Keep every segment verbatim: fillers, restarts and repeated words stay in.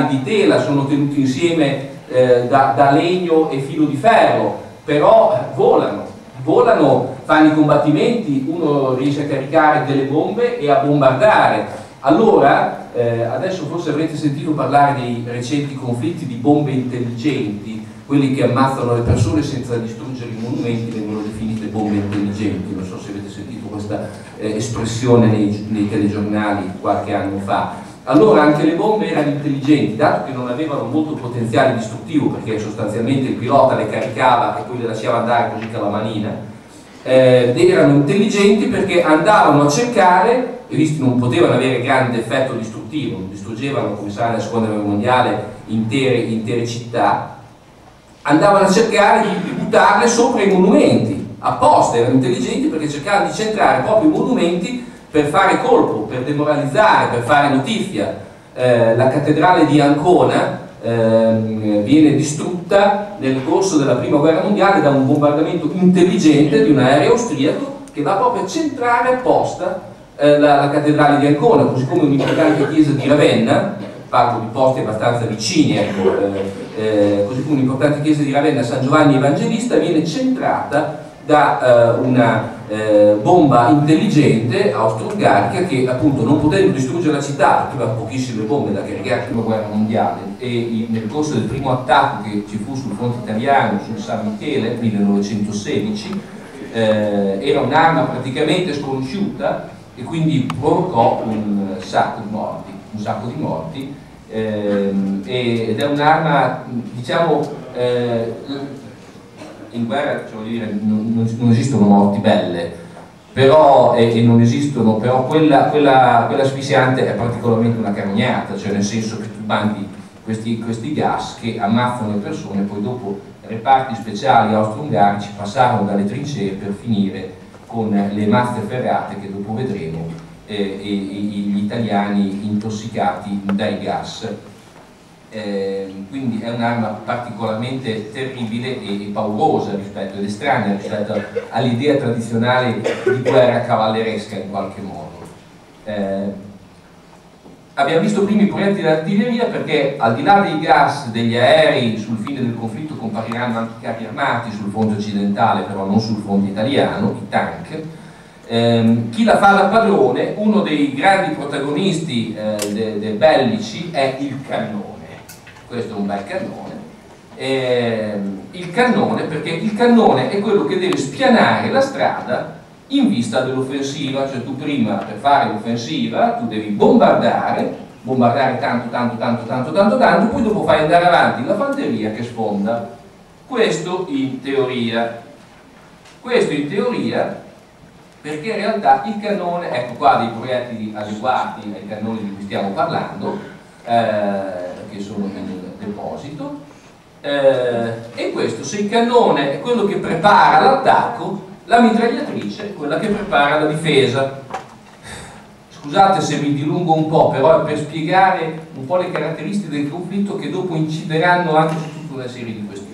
ali di tela, sono tenuti insieme eh, da, da legno e filo di ferro, però eh, volano, volano, fanno i combattimenti, uno riesce a caricare delle bombe e a bombardare. Allora, eh, adesso forse avrete sentito parlare dei recenti conflitti di bombe intelligenti, quelli che ammazzano le persone senza distruggere i monumenti vengono definite bombe intelligenti. Non so se avete sentito questa eh, espressione nei, nei telegiornali qualche anno fa. Allora anche le bombe erano intelligenti, dato che non avevano molto potenziale distruttivo, perché sostanzialmente il pilota le caricava e poi le lasciava andare così che la manina, eh, erano intelligenti perché andavano a cercare, e visto che non potevano avere grande effetto distruttivo, distruggevano, come sa, nella seconda guerra mondiale intere, intere città, andavano a cercare di buttarle sopra i monumenti, apposta, erano intelligenti perché cercavano di centrare proprio i monumenti per fare colpo, per demoralizzare, per fare notizia. Eh, la cattedrale di Ancona eh, viene distrutta nel corso della prima guerra mondiale da un bombardamento intelligente di un aereo austriaco che va proprio a centrare apposta eh, la, la cattedrale di Ancona, così come un'importante chiesa di Ravenna, parlo di posti abbastanza vicini, ecco, eh, eh, così come un'importante chiesa di Ravenna, San Giovanni Evangelista, viene centrata da eh, una eh, bomba intelligente austro-ungarica che, appunto, non potendo distruggere la città perché aveva pochissime bombe da caricare alla prima guerra mondiale, e in, nel corso del primo attacco che ci fu sul fronte italiano, sul San Michele nel millenovecentosedici, eh, era un'arma praticamente sconosciuta e quindi provocò un sacco di morti, un sacco di morti ehm, ed è un'arma, diciamo, eh, in guerra, cioè, voglio dire, non, non esistono morti belle, però, e, e non esistono, però quella, quella, quella asfissiante è particolarmente una carognata, cioè nel senso che tu bandi questi, questi gas che ammazzano le persone, poi dopo reparti speciali austro-ungarici passarono dalle trincee per finire con le mazze ferrate che dopo vedremo eh, e, e gli italiani intossicati dai gas. Eh, quindi è un'arma particolarmente terribile e, e paurosa rispetto, ed estranea rispetto all'idea tradizionale di guerra cavalleresca in qualche modo. Eh, abbiamo visto prima i proiettili d'artiglieria perché al di là dei gas degli aerei sul fine del conflitto compariranno anche i carri armati sul fronte occidentale, però non sul fronte italiano, i tank. Eh, chi la fa da padrone, uno dei grandi protagonisti eh, dei de bellici è il cannone. Questo è un bel cannone. Eh, il cannone, perché il cannone è quello che deve spianare la strada in vista dell'offensiva, cioè tu prima per fare l'offensiva tu devi bombardare, bombardare tanto, tanto, tanto, tanto, tanto, tanto, poi dopo fai andare avanti la fanteria che sfonda. Questo in teoria. Questo in teoria perché in realtà il cannone, ecco qua dei proiettili adeguati ai cannoni di cui stiamo parlando, eh, che sono nel deposito, eh, e questo, se il cannone è quello che prepara l'attacco, la mitragliatrice è quella che prepara la difesa. Scusate se mi dilungo un po', però è per spiegare un po' le caratteristiche del conflitto che dopo incideranno anche su tutta una serie di questioni.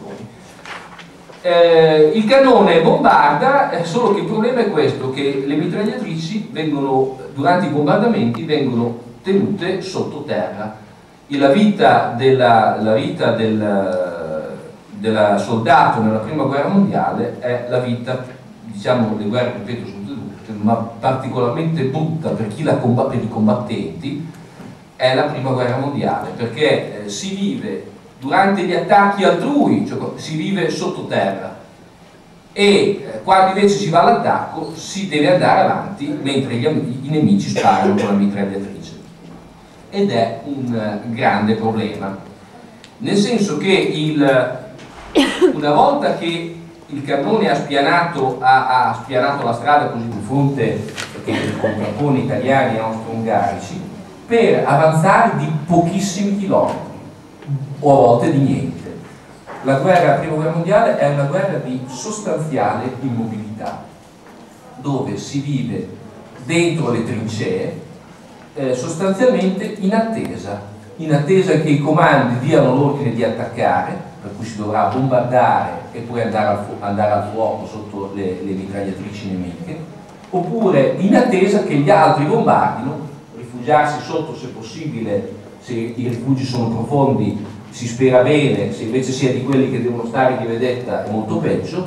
Eh, il cannone bombarda, eh, solo che il problema è questo, che le mitragliatrici vengono, durante i bombardamenti, vengono tenute sottoterra. E la vita della, la vita del, della soldato nella prima guerra mondiale è la vita, diciamo, le guerre, ripeto, sono tutte, ma particolarmente brutta per chi la combatte, per i combattenti, è la prima guerra mondiale, perché eh, si vive durante gli attacchi altrui, cioè si vive sottoterra, e eh, quando invece si va all'attacco si deve andare avanti mentre gli, i nemici sparano con la mitragliatrice. Ed è un uh, grande problema, nel senso che il, una volta che il cannone ha spianato, ha, ha spianato la strada così di fronte ai contrapponi italiani e austro-ungarici, per avanzare di pochissimi chilometri o a volte di niente. La guerra, la prima guerra mondiale è una guerra di sostanziale immobilità, dove si vive dentro le trincee, Eh, sostanzialmente in attesa, in attesa che i comandi diano l'ordine di attaccare, per cui si dovrà bombardare e poi andare al, fu andare al fuoco sotto le, le mitragliatrici nemiche, oppure in attesa che gli altri bombardino, rifugiarsi sotto se possibile se i rifugi sono profondi si spera bene, se invece si è di quelli che devono stare di vedetta è molto peggio,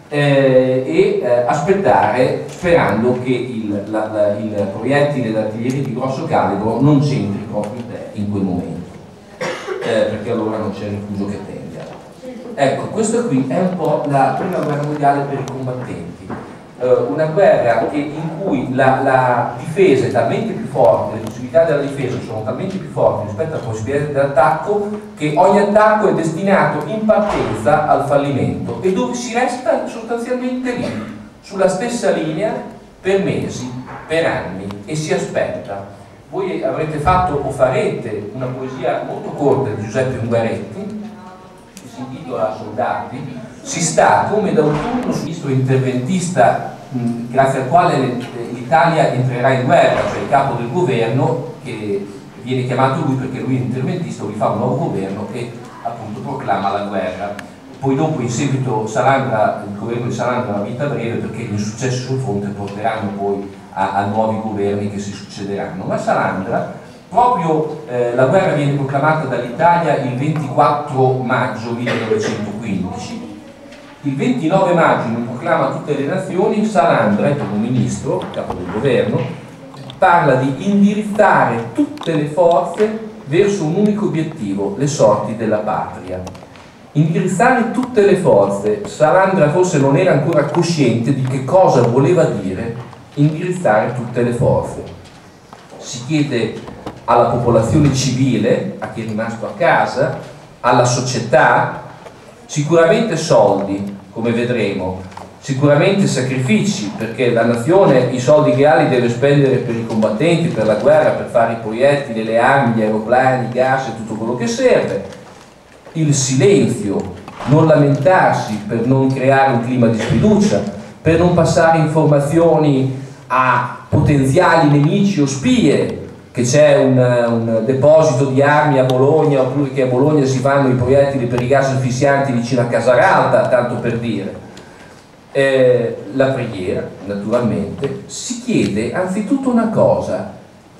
eh, e eh, aspettare sperando che il, la, la, il proiettile d'artiglieria di grosso calibro non c'entri proprio te in quel momento, eh, perché allora non c'è rifugio che tenga. Ecco, questo qui è un po' la prima guerra mondiale per i combattenti. Una guerra che, in cui la, la difesa è talmente più forte, le possibilità della difesa sono talmente più forti rispetto alle possibilità dell'attacco, che ogni attacco è destinato in partenza al fallimento e dove si resta sostanzialmente lì, sulla stessa linea per mesi, per anni, e si aspetta. Voi avrete fatto o farete una poesia molto corta di Giuseppe Ungaretti che si intitola Soldati. Si sta come da un turno sinistro interventista, mh, grazie al quale l'Italia entrerà in guerra, cioè il capo del governo, che viene chiamato lui perché lui è interventista, lui fa un nuovo governo e appunto proclama la guerra. Poi dopo in seguito Salandra, il governo di Salandra ha una vita breve perché gli insuccessi sul fronte porteranno poi a, a nuovi governi che si succederanno. Ma Salandra, proprio eh, la guerra viene proclamata dall'Italia il ventiquattro maggio millenovecentoquindici. Il ventinove maggio, in un proclama a tutte le nazioni, Salandra, il primo ministro, capo del governo, parla di indirizzare tutte le forze verso un unico obiettivo, le sorti della patria. Indirizzare tutte le forze, Salandra forse non era ancora cosciente di che cosa voleva dire indirizzare tutte le forze. Si chiede alla popolazione civile, a chi è rimasto a casa, alla società, sicuramente soldi, come vedremo, sicuramente sacrifici, perché la nazione i soldi che ha li deve spendere per i combattenti, per la guerra, per fare i proiettili, le armi, gli aeroplani, i gas e tutto quello che serve. Il silenzio, non lamentarsi per non creare un clima di sfiducia, per non passare informazioni a potenziali nemici o spie, che c'è un, un deposito di armi a Bologna, oppure che a Bologna si fanno i proiettili per i gas asfissianti vicino a Casaralta, tanto per dire. Eh, la preghiera, naturalmente. Si chiede anzitutto una cosa,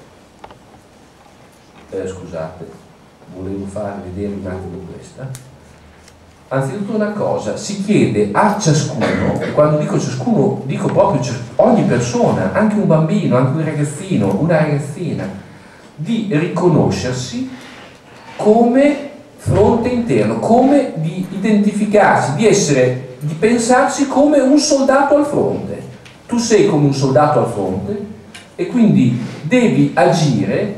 eh, scusate, volevo farvi vedere un attimo questa. Anzitutto una cosa, si chiede a ciascuno, e quando dico ciascuno dico proprio ogni persona, anche un bambino, anche un ragazzino, una ragazzina, di riconoscersi come fronte interno, come di identificarsi, di essere, di pensarsi come un soldato al fronte. Tu sei come un soldato al fronte e quindi devi agire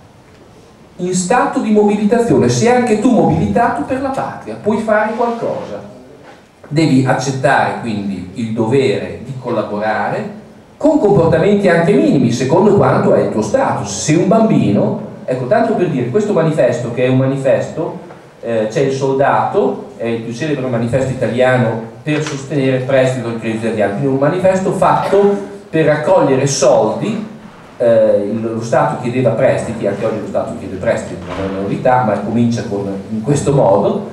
in stato di mobilitazione. Sei anche tu mobilitato per la patria, puoi fare qualcosa. Devi accettare quindi il dovere di collaborare con comportamenti anche minimi, secondo quanto è il tuo status. Se sei un bambino, ecco, tanto per dire, questo manifesto, che è un manifesto, eh, c'è il soldato, è il più celebre manifesto italiano per sostenere il prestito del credito italiano, quindi un manifesto fatto per raccogliere soldi. Eh, lo Stato chiedeva prestiti, anche oggi lo Stato chiede prestiti, non è una novità, ma comincia con, in questo modo,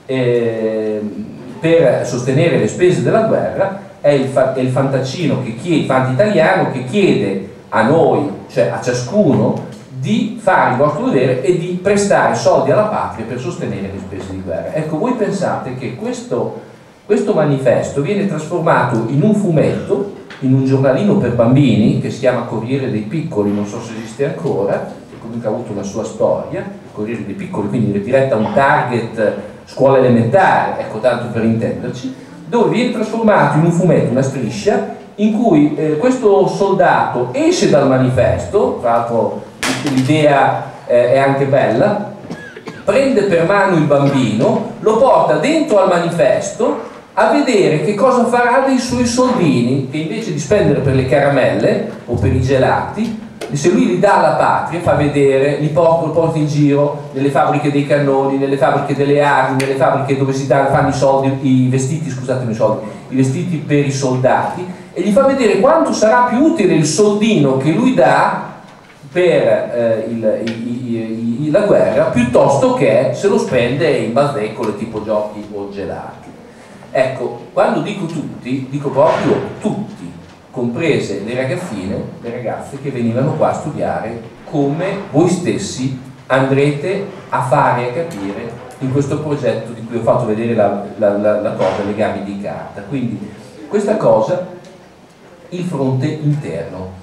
eh, per sostenere le spese della guerra. È il, fa, è il fantacino che chiede, il fantitaliano che chiede a noi, cioè a ciascuno, di fare il vostro dovere e di prestare soldi alla patria per sostenere le spese di guerra. Ecco, voi pensate che questo, questo manifesto viene trasformato in un fumetto, in un giornalino per bambini che si chiama Corriere dei Piccoli, non so se esiste ancora, che comunque ha avuto una sua storia, Corriere dei Piccoli, quindi diretta a un target scuola elementare, ecco, tanto per intenderci, dove viene trasformato in un fumetto, una striscia, in cui eh, questo soldato esce dal manifesto, tra l'altro l'idea eh, è anche bella, prende per mano il bambino, lo porta dentro al manifesto a vedere che cosa farà dei suoi soldini, che invece di spendere per le caramelle o per i gelati, se lui li dà alla patria, fa vedere, li porta, lo porta in giro nelle fabbriche dei cannoni, nelle fabbriche delle armi, nelle fabbriche dove si danno, fanno i soldi, i vestiti, scusatemi, i soldi, i vestiti per i soldati, e gli fa vedere quanto sarà più utile il soldino che lui dà per eh, il, i, i, i, la guerra, piuttosto che se lo spende in bazzecole tipo giochi o gelati. Ecco, quando dico tutti, dico proprio tutti, comprese le ragazzine, le ragazze che venivano qua a studiare come voi stessi andrete a fare e a capire in questo progetto di cui ho fatto vedere la, la, la, la cosa, legami di carta. Quindi questa cosa, il fronte interno.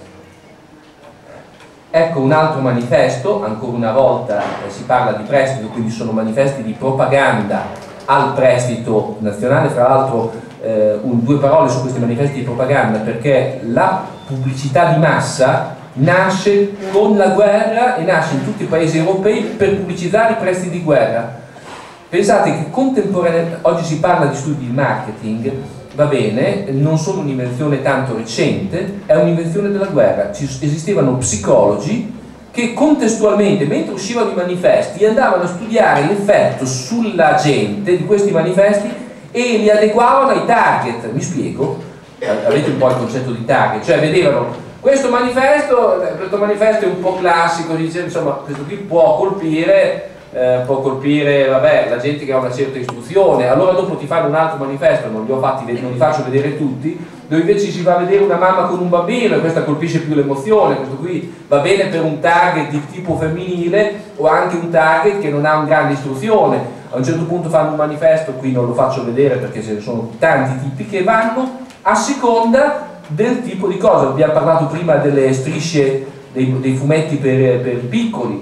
Ecco un altro manifesto, ancora una volta eh, si parla di prestito, quindi sono manifesti di propaganda al prestito nazionale. Fra l'altro eh, un, due parole su questi manifesti di propaganda, perché la pubblicità di massa nasce con la guerra e nasce in tutti i paesi europei per pubblicizzare i prestiti di guerra. Pensate che contemporaneamente, oggi si parla di studi di marketing, va bene, non sono un'invenzione tanto recente, è un'invenzione della guerra. Ci esistevano psicologi che contestualmente, mentre uscivano i manifesti, andavano a studiare l'effetto sulla gente di questi manifesti e li adeguavano ai target. Mi spiego? Avete un po' il concetto di target, cioè vedevano questo manifesto, questo manifesto è un po' classico, dice insomma questo qui può colpire Eh, può colpire vabbè, la gente che ha una certa istruzione, allora dopo ti fanno un altro manifesto, non li, ho fatti, non li faccio vedere tutti, dove invece si va a vedere una mamma con un bambino e questa colpisce più l'emozione. Questo qui va bene per un target di tipo femminile o anche un target che non ha una grande istruzione. A un certo punto fanno un manifesto, qui non lo faccio vedere perché ce ne sono tanti tipi, che vanno a seconda del tipo di cosa. Abbiamo parlato prima delle strisce, dei, dei fumetti per, per piccoli,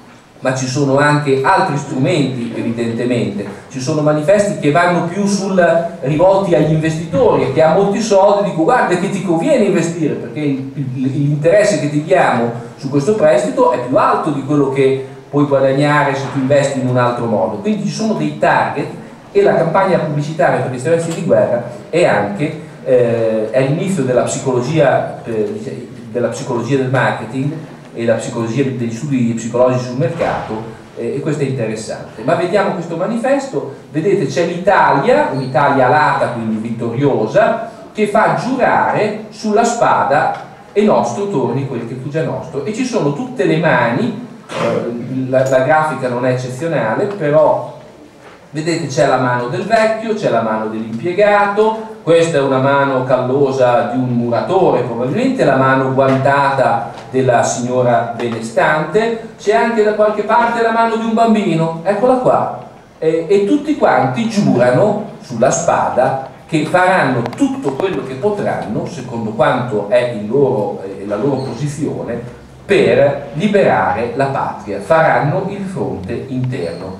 ma ci sono anche altri strumenti. Evidentemente ci sono manifesti che vanno più sul, rivolti agli investitori, e che ha molti soldi dico guarda che ti conviene investire perché l'interesse che ti diamo su questo prestito è più alto di quello che puoi guadagnare se tu investi in un altro modo. Quindi ci sono dei target, e la campagna pubblicitaria per gli interessi di guerra è anche eh, è l'inizio della psicologia, eh, della psicologia del marketing e la psicologia degli studi psicologici sul mercato, eh, e questo è interessante. Ma vediamo questo manifesto, vedete c'è l'Italia, un'Italia alata, quindi vittoriosa, che fa giurare sulla spada e nostro torni quel che fu già nostro, e ci sono tutte le mani, eh, la, la grafica non è eccezionale, però vedete c'è la mano del vecchio, c'è la mano dell'impiegato, questa è una mano callosa di un muratore, probabilmente la mano guantata della signora benestante, c'è anche da qualche parte la mano di un bambino, eccola qua, e, e tutti quanti giurano sulla spada che faranno tutto quello che potranno, secondo quanto è il loro, eh, la loro posizione, per liberare la patria, faranno il fronte interno.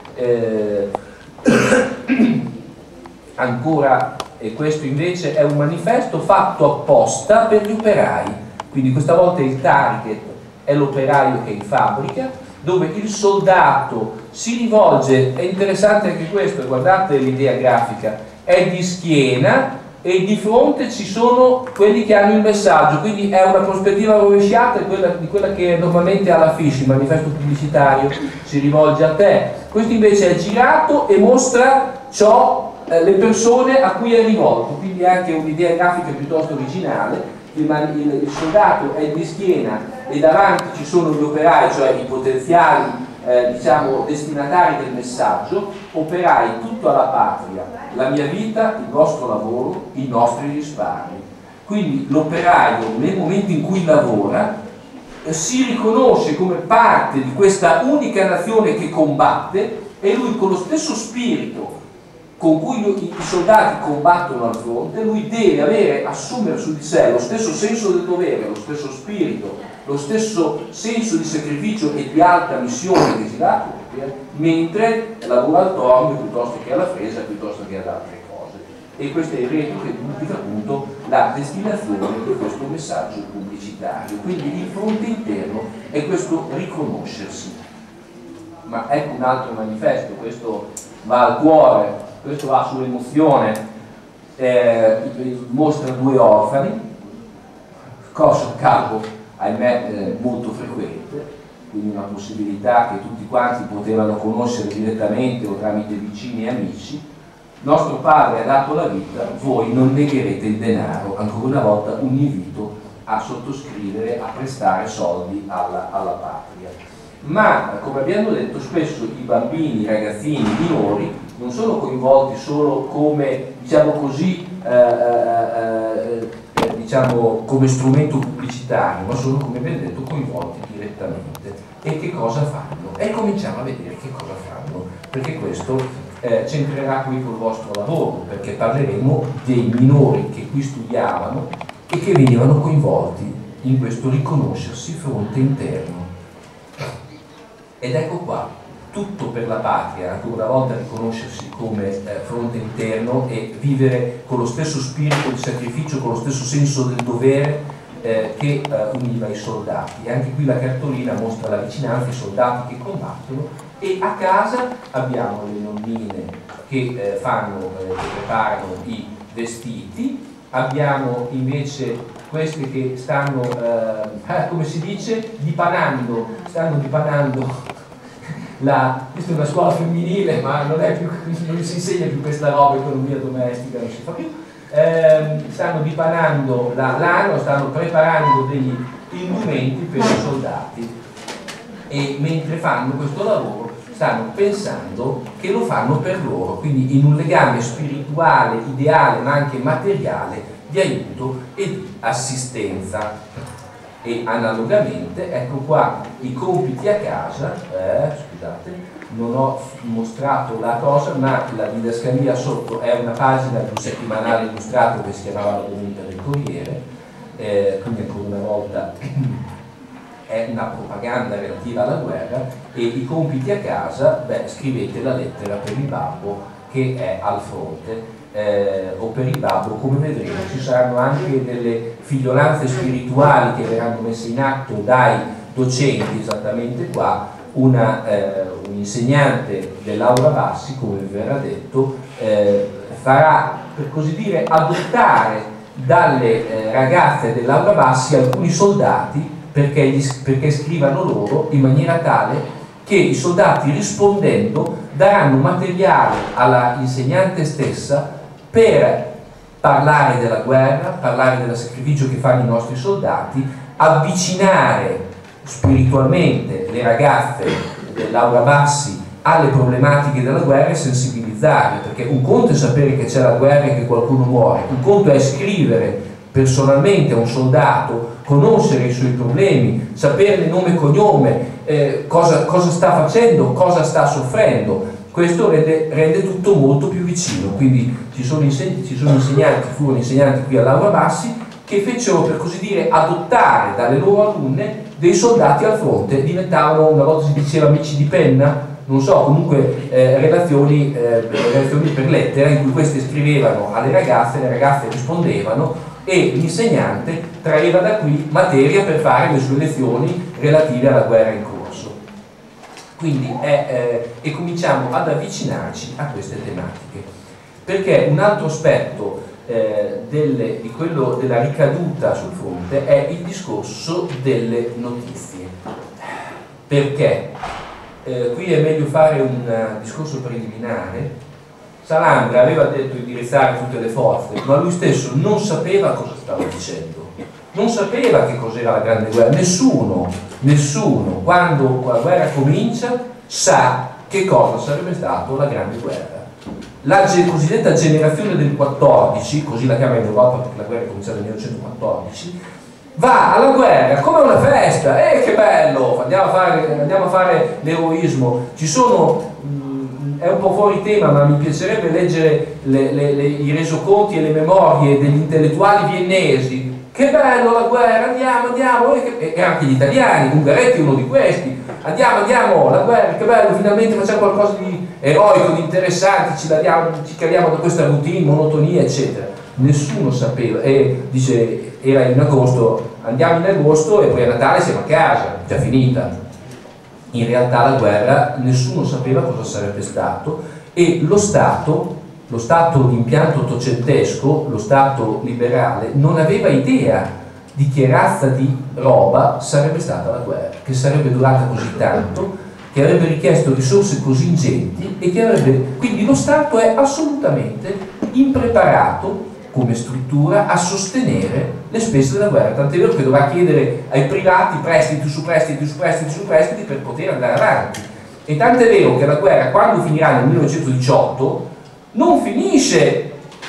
Eh, ancora, e questo invece è un manifesto fatto apposta per gli operai, quindi questa volta il target è l'operaio che è in fabbrica, dove il soldato si rivolge, è interessante anche questo, guardate l'idea grafica, è di schiena e di fronte ci sono quelli che hanno il messaggio, quindi è una prospettiva rovesciata di quella, di quella che normalmente alla fiche, il manifesto pubblicitario, si rivolge a te. Questo invece è girato e mostra ciò, eh, le persone a cui è rivolto, quindi è anche un'idea grafica piuttosto originale. Il, il, il soldato è di schiena e davanti ci sono gli operai, cioè i potenziali eh, diciamo destinatari del messaggio, operai tutto alla patria, la mia vita, il vostro lavoro, i nostri risparmi. Quindi l'operaio nel momento in cui lavora eh, si riconosce come parte di questa unica nazione che combatte, e lui con lo stesso spirito con cui lui, i soldati combattono al fronte, lui deve avere, assumere su di sé lo stesso senso del dovere, lo stesso spirito, lo stesso senso di sacrificio e di alta missione che si dà, mentre lavora al tornio piuttosto che alla fresa, piuttosto che ad altre cose. E questo è il reto che indica appunto la destinazione di questo messaggio pubblicitario. Quindi il fronte interno è questo riconoscersi. Ma ecco un altro manifesto, questo va al cuore, questo va sull'emozione, eh, mostra due orfani, cosa a capo, ahimè, eh, molto frequente, quindi una possibilità che tutti quanti potevano conoscere direttamente o tramite vicini e amici. Nostro padre ha dato la vita, voi non negherete il denaro. Ancora una volta un invito a sottoscrivere, a prestare soldi alla, alla patria. Ma, come abbiamo detto, spesso i bambini, i ragazzini, i minori non sono coinvolti solo come, diciamo così, eh, eh, eh, diciamo come strumento pubblicitario, ma sono, come abbiamo detto, coinvolti direttamente. e che cosa fanno, e cominciamo a vedere che cosa fanno, perché questo eh, c'entrerà qui col vostro lavoro, perché parleremo dei minori che qui studiavano e che venivano coinvolti in questo riconoscersi fronte interno. Ed ecco qua, tutto per la patria, ancora una volta riconoscersi come eh, fronte interno e vivere con lo stesso spirito di sacrificio, con lo stesso senso del dovere eh, che eh, univa i soldati. E anche qui la cartolina mostra la vicinanza ai soldati che combattono, e a casa abbiamo le nonnine che eh, fanno, eh, che preparano i vestiti, abbiamo invece queste che stanno, eh, come si dice, dipanando, stanno dipanando. La, questa è una scuola femminile, ma non, è più, non si insegna più questa roba, economia domestica, non si fa più. Eh, stanno dipanando la lana, stanno preparando degli indumenti per i soldati, e mentre fanno questo lavoro stanno pensando che lo fanno per loro, quindi in un legame spirituale, ideale, ma anche materiale, di aiuto e di assistenza. E analogamente, ecco qua i compiti a casa, eh, scusate, non ho mostrato la cosa, ma la didascalia sotto è una pagina di un settimanale illustrato che si chiamava La Domenica del Corriere, eh, quindi ancora una volta è una propaganda relativa alla guerra. E i compiti a casa, beh, scrivete la lettera per il babbo che è al fronte. Eh, o per il babbo, come vedremo ci saranno anche delle figliolanze spirituali che verranno messe in atto dai docenti, esattamente qua. Una, eh, un insegnante dell'Aula Bassi, come vi verrà detto, eh, farà, per così dire, adottare dalle eh, ragazze dell'Aula Bassi alcuni soldati perché, gli, perché scrivano loro, in maniera tale che i soldati, rispondendo, daranno materiale alla insegnante stessa per parlare della guerra, parlare del sacrificio che fanno i nostri soldati, avvicinare spiritualmente le ragazze dell'Aula Bassi alle problematiche della guerra e sensibilizzarle, perché un conto è sapere che c'è la guerra e che qualcuno muore, un conto è scrivere personalmente a un soldato, conoscere i suoi problemi, saperne nome e cognome, eh, cosa, cosa sta facendo, cosa sta soffrendo. Questo rende, rende tutto molto più vicino. Quindi ci sono, inseg ci sono insegnanti, furono insegnanti qui all'Aula Bassi che fecero, per così dire, adottare dalle loro alunne dei soldati al fronte, diventavano, una volta si diceva, amici di penna, non so, comunque eh, relazioni, eh, relazioni per lettera, in cui queste scrivevano alle ragazze, le ragazze rispondevano e l'insegnante traeva da qui materia per fare le sue lezioni relative alla guerra in corso. Quindi è, eh, e cominciamo ad avvicinarci a queste tematiche, perché un altro aspetto eh, delle, di quello della ricaduta sul fronte è il discorso delle notizie. Perché? Eh, qui è meglio fare un uh, discorso preliminare. Salandra aveva detto di indirizzare tutte le forze, ma lui stesso non sapeva cosa stava dicendo. Non sapeva che cos'era la grande guerra, nessuno, nessuno, quando la guerra comincia, sa che cosa sarebbe stato la grande guerra. La ge cosiddetta generazione del quattordici, così la chiama in Europa perché la guerra è cominciata nel millenovecentoquattordici, va alla guerra come una festa, e eh, che bello, andiamo a fare, andiamo a fare l'eroismo. Ci sono, mh, è un po' fuori tema, ma mi piacerebbe leggere le, le, le, i resoconti e le memorie degli intellettuali viennesi. Che bello la guerra, andiamo, andiamo, e, e anche gli italiani, Ungaretti è uno di questi, andiamo, andiamo, la guerra, che bello, finalmente facciamo qualcosa di eroico, di interessante, ci, diamo, ci caliamo da questa routine, monotonia, eccetera. Nessuno sapeva, e dice, era in agosto, andiamo in agosto e poi a Natale siamo a casa, già finita. In realtà la guerra nessuno sapeva cosa sarebbe stato, e lo Stato, lo Stato di impianto ottocentesco, lo Stato liberale, non aveva idea di che razza di roba sarebbe stata la guerra, che sarebbe durata così tanto, che avrebbe richiesto risorse così ingenti, e che avrebbe... Quindi lo Stato è assolutamente impreparato come struttura a sostenere le spese della guerra, tant'è vero che dovrà chiedere ai privati prestiti su prestiti su prestiti su prestiti per poter andare avanti. E tant'è vero che la guerra, quando finirà nel millenovecentodiciotto, non finisce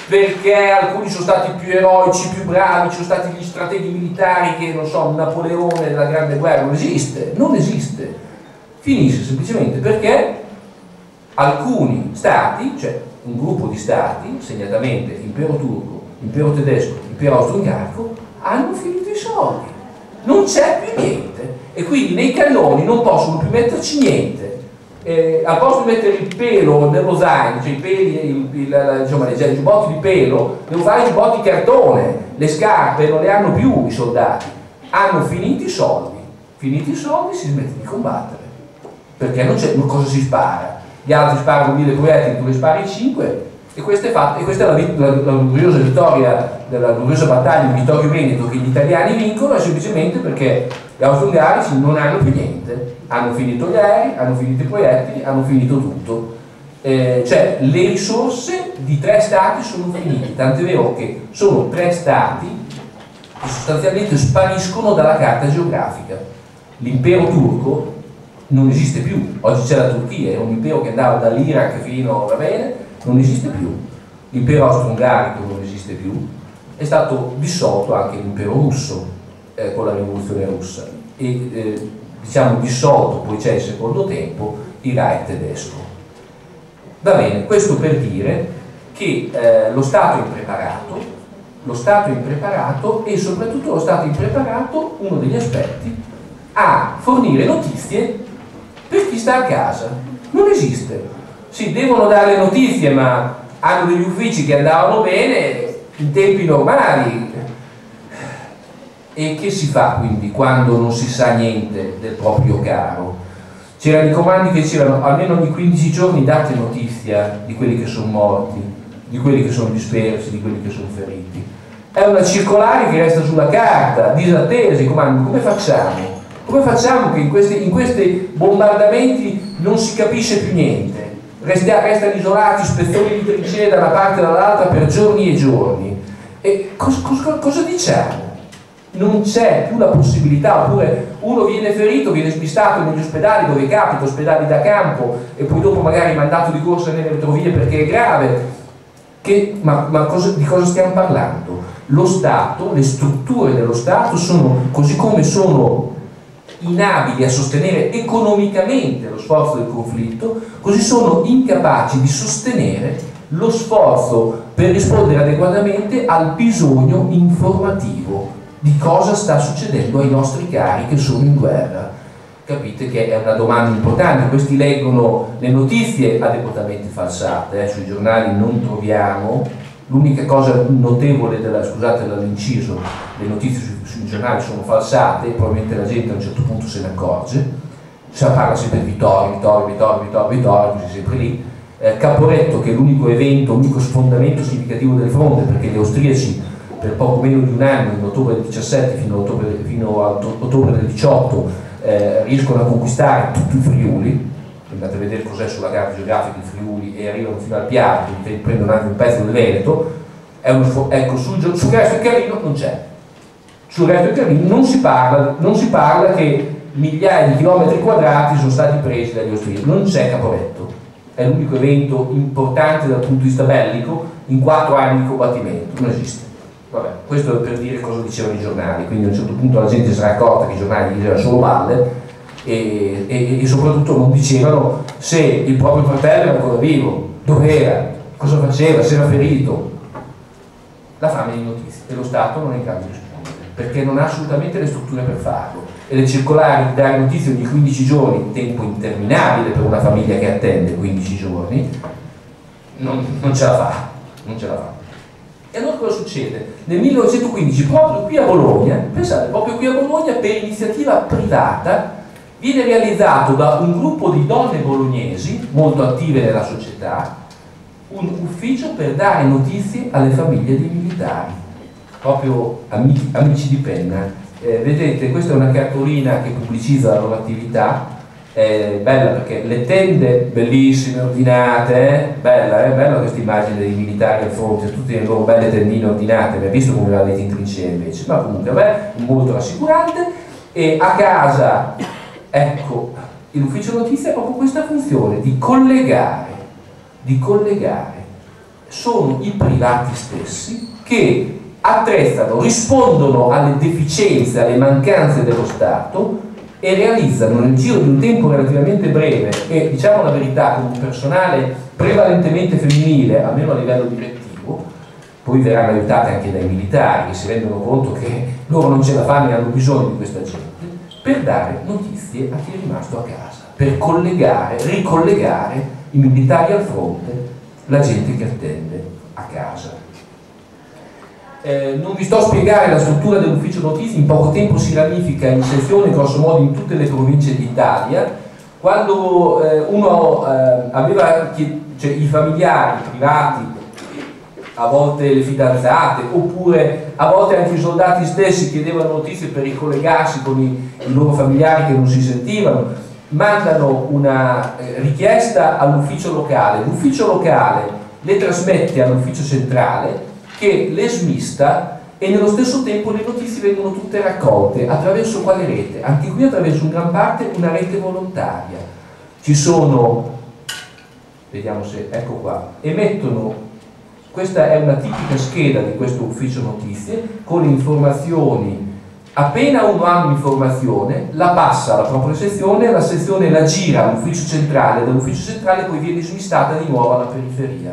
perché alcuni sono stati più eroici, più bravi, ci sono stati gli strateghi militari che, non so, Napoleone della Grande Guerra. Non esiste, non esiste. Finisce semplicemente perché alcuni stati, cioè un gruppo di stati, segnatamente impero turco, impero tedesco, impero austro-ungarico, hanno finito i soldi. Non c'è più niente. E quindi nei cannoni non possono più metterci niente. Eh, al posto di mettere il pelo nello zaino, cioè i peli, il, il, la, insomma, i giubbotti di pelo, devo fare i giubbotti di cartone, le scarpe non le hanno più i soldati, hanno finito i soldi, finiti i soldi si smette di combattere, perché non c'è cosa si spara, gli altri sparano mille proiettili, tu ne spari cinque, e questa è, fatta, e questa è la, la, la gloriosa vittoria, la gloriosa battaglia di Vittorio Veneto che gli italiani vincono, è semplicemente perché gli austro-ungarici non hanno più niente. Hanno finito gli aerei, hanno finito i proiettili, hanno finito tutto. Eh, cioè le risorse di tre stati sono finite, tant'è vero che sono tre stati che sostanzialmente spariscono dalla carta geografica. L'impero turco non esiste più, oggi c'è la Turchia, è un impero che andava dall'Iraq fino, va bene, non esiste più. L'impero austro-ungarico non esiste più, è stato dissolto anche l'impero russo eh, con la rivoluzione russa. E, eh, diciamo dissolto, poi c'è il secondo tempo, il Reich tedesco. Va bene, questo per dire che eh, lo Stato è impreparato, lo Stato è impreparato e soprattutto lo Stato è impreparato, uno degli aspetti, a fornire notizie per chi sta a casa. Non esiste. Sì, devono dare notizie, ma hanno degli uffici che andavano bene in tempi normali. E che si fa quindi quando non si sa niente del proprio caro? C'erano i comandi che dicevano almeno ogni quindici giorni date notizia di quelli che sono morti, di quelli che sono dispersi, di quelli che sono feriti. È una circolare che resta sulla carta, disattesa, i comandi. Come facciamo? Come facciamo che in questi, in questi bombardamenti non si capisce più niente? Resta, restano isolati spezzoni di trincee da una parte e dall'altra per giorni e giorni. E cos, cos, cosa diciamo? Non c'è più la possibilità, oppure uno viene ferito, viene spistato negli ospedali dove capita, ospedali da campo, e poi dopo magari mandato di corsa nelle retrovie perché è grave. Che, ma ma cosa, di cosa stiamo parlando? Lo Stato, le strutture dello Stato sono, così come sono inabili a sostenere economicamente lo sforzo del conflitto, così sono incapaci di sostenere lo sforzo per rispondere adeguatamente al bisogno informativo di cosa sta succedendo ai nostri cari che sono in guerra. Capite che è una domanda importante. Questi leggono le notizie adeguatamente falsate, eh? Sui giornali non troviamo, l'unica cosa notevole della, scusate l'inciso, le notizie sui, sui giornali sono falsate, probabilmente la gente a un certo punto se ne accorge, si parla sempre di Vittorio, Vittorio, Vittorio, Vittorio, Vittorio, così sempre lì. Eh, Caporetto, che è l'unico evento, l'unico sfondamento significativo del fronte, perché gli austriaci per poco meno di un anno, in ottobre del diciassette fino a ottobre, fino a ottobre del diciotto, eh, riescono a conquistare tutto il Friuli. Andate a vedere cos'è sulla carta geografica il Friuli e arrivano fino al Piave, quindi prendono anche un pezzo del Veneto. È un, ecco, sul, sul resto del Carlino non c'è. Sul resto del Carlino non si parla, non si parla che migliaia di chilometri quadrati sono stati presi dagli austriaci. Non c'è Caporetto. È l'unico evento importante dal punto di vista bellico in quattro anni di combattimento. Non esiste. Vabbè, questo è per dire cosa dicevano i giornali, quindi a un certo punto la gente si era accorta che i giornali dicevano solo balle e, e, e soprattutto non dicevano se il proprio fratello era ancora vivo, dove era, cosa faceva, se era ferito. La fame di notizie, e lo Stato non è in grado di rispondere perché non ha assolutamente le strutture per farlo, e le circolari di dare notizie ogni quindici giorni, tempo interminabile per una famiglia che attende quindici giorni, non, non ce la fa, non ce la fa. E allora cosa succede? Nel millenovecentoquindici, proprio qui a Bologna, pensate, proprio qui a Bologna, per iniziativa privata, viene realizzato da un gruppo di donne bolognesi, molto attive nella società, un ufficio per dare notizie alle famiglie dei militari, proprio amici, amici di penna. Eh, vedete, questa è una cartolina che pubblicizza la loro attività, è bella perché le tende bellissime, ordinate, eh? bella, eh? bella questa immagine dei militari al fronte, tutte le loro belle tendine ordinate, abbiamo visto come la vedete in trincea invece, ma comunque beh, molto rassicurante. E a casa, ecco, l'ufficio notizia ha proprio questa funzione di collegare, di collegare sono i privati stessi che attrezzano, rispondono alle deficienze, alle mancanze dello Stato e realizzano nel giro di un tempo relativamente breve e, diciamo la verità, con un personale prevalentemente femminile, almeno a livello direttivo, poi verranno aiutate anche dai militari che si rendono conto che loro non ce la fanno e hanno bisogno di questa gente, per dare notizie a chi è rimasto a casa, per collegare, ricollegare i militari al fronte, la gente che attende a casa. Eh, non vi sto a spiegare la struttura dell'ufficio notizie, in poco tempo si ramifica in sezioni grosso modo in tutte le province d'Italia. Quando eh, uno eh, aveva, cioè, i familiari privati, a volte le fidanzate, oppure a volte anche i soldati stessi chiedevano notizie per ricollegarsi con i, i loro familiari che non si sentivano, mandano una eh, richiesta all'ufficio locale, l'ufficio locale le trasmette all'ufficio centrale che le smista e nello stesso tempo le notizie vengono tutte raccolte. Attraverso quale rete? Anche qui attraverso in gran parte una rete volontaria. Ci sono, vediamo se, ecco qua, emettono, questa è una tipica scheda di questo ufficio notizie con le informazioni. Appena uno ha un'informazione la passa alla propria sezione, la sezione la gira all'ufficio centrale, dall'ufficio centrale poi viene smistata di nuovo alla periferia.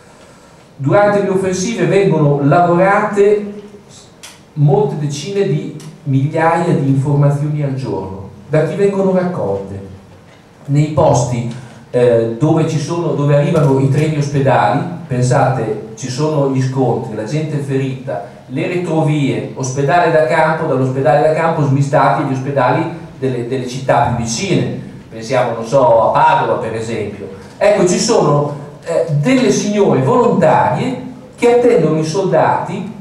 Durante le offensive vengono lavorate molte decine di migliaia di informazioni al giorno. Da chi vengono raccolte? Nei posti eh, dove, ci sono, dove arrivano i treni ospedali, pensate, ci sono gli scontri, la gente è ferita, le retrovie, ospedale da campo, dall'ospedale da campo smistati agli ospedali delle, delle città più vicine, pensiamo, non so, a Padova per esempio. Ecco, ci sono eh, delle signore volontarie che attendono i soldati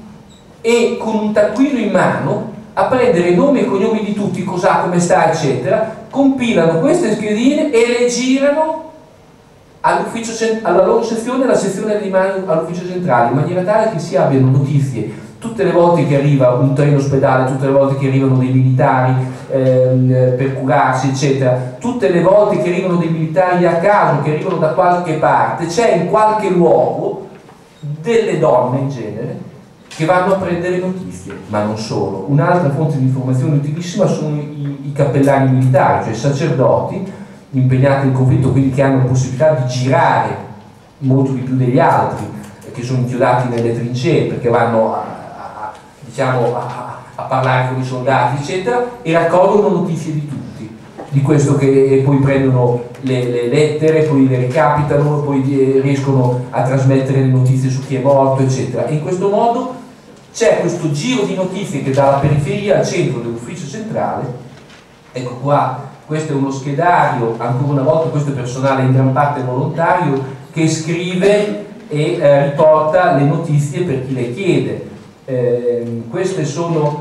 e con un taccuino in mano a prendere i nomi e cognomi di tutti, cos'ha, come sta, eccetera, compilano queste schedine e le girano all'ufficio, alla loro sezione, alla sezione rimane all'ufficio centrale, in maniera tale che si abbiano notizie tutte le volte che arriva un treno ospedale, tutte le volte che arrivano dei militari ehm, per curarsi, eccetera, tutte le volte che arrivano dei militari a caso, che arrivano da qualche parte, c'è in qualche luogo delle donne in genere che vanno a prendere notizie, ma non solo. Un'altra fonte di informazione utilissima sono i, i cappellani militari, cioè i sacerdoti impegnati in conflitto, quindi che hanno la possibilità di girare molto di più degli altri, che sono inchiodati nelle trincee perché vanno a, a, diciamo, a, a parlare con i soldati, eccetera, e raccolgono notizie di tutti, di questo, che poi prendono le, le lettere, poi le recapitano, poi riescono a trasmettere le notizie su chi è morto, eccetera. E in questo modo c'è questo giro di notizie che dalla periferia al centro dell'ufficio centrale. Ecco qua, questo è uno schedario, ancora una volta questo è personale in gran parte volontario che scrive e eh, riporta le notizie per chi le chiede. Eh, queste sono,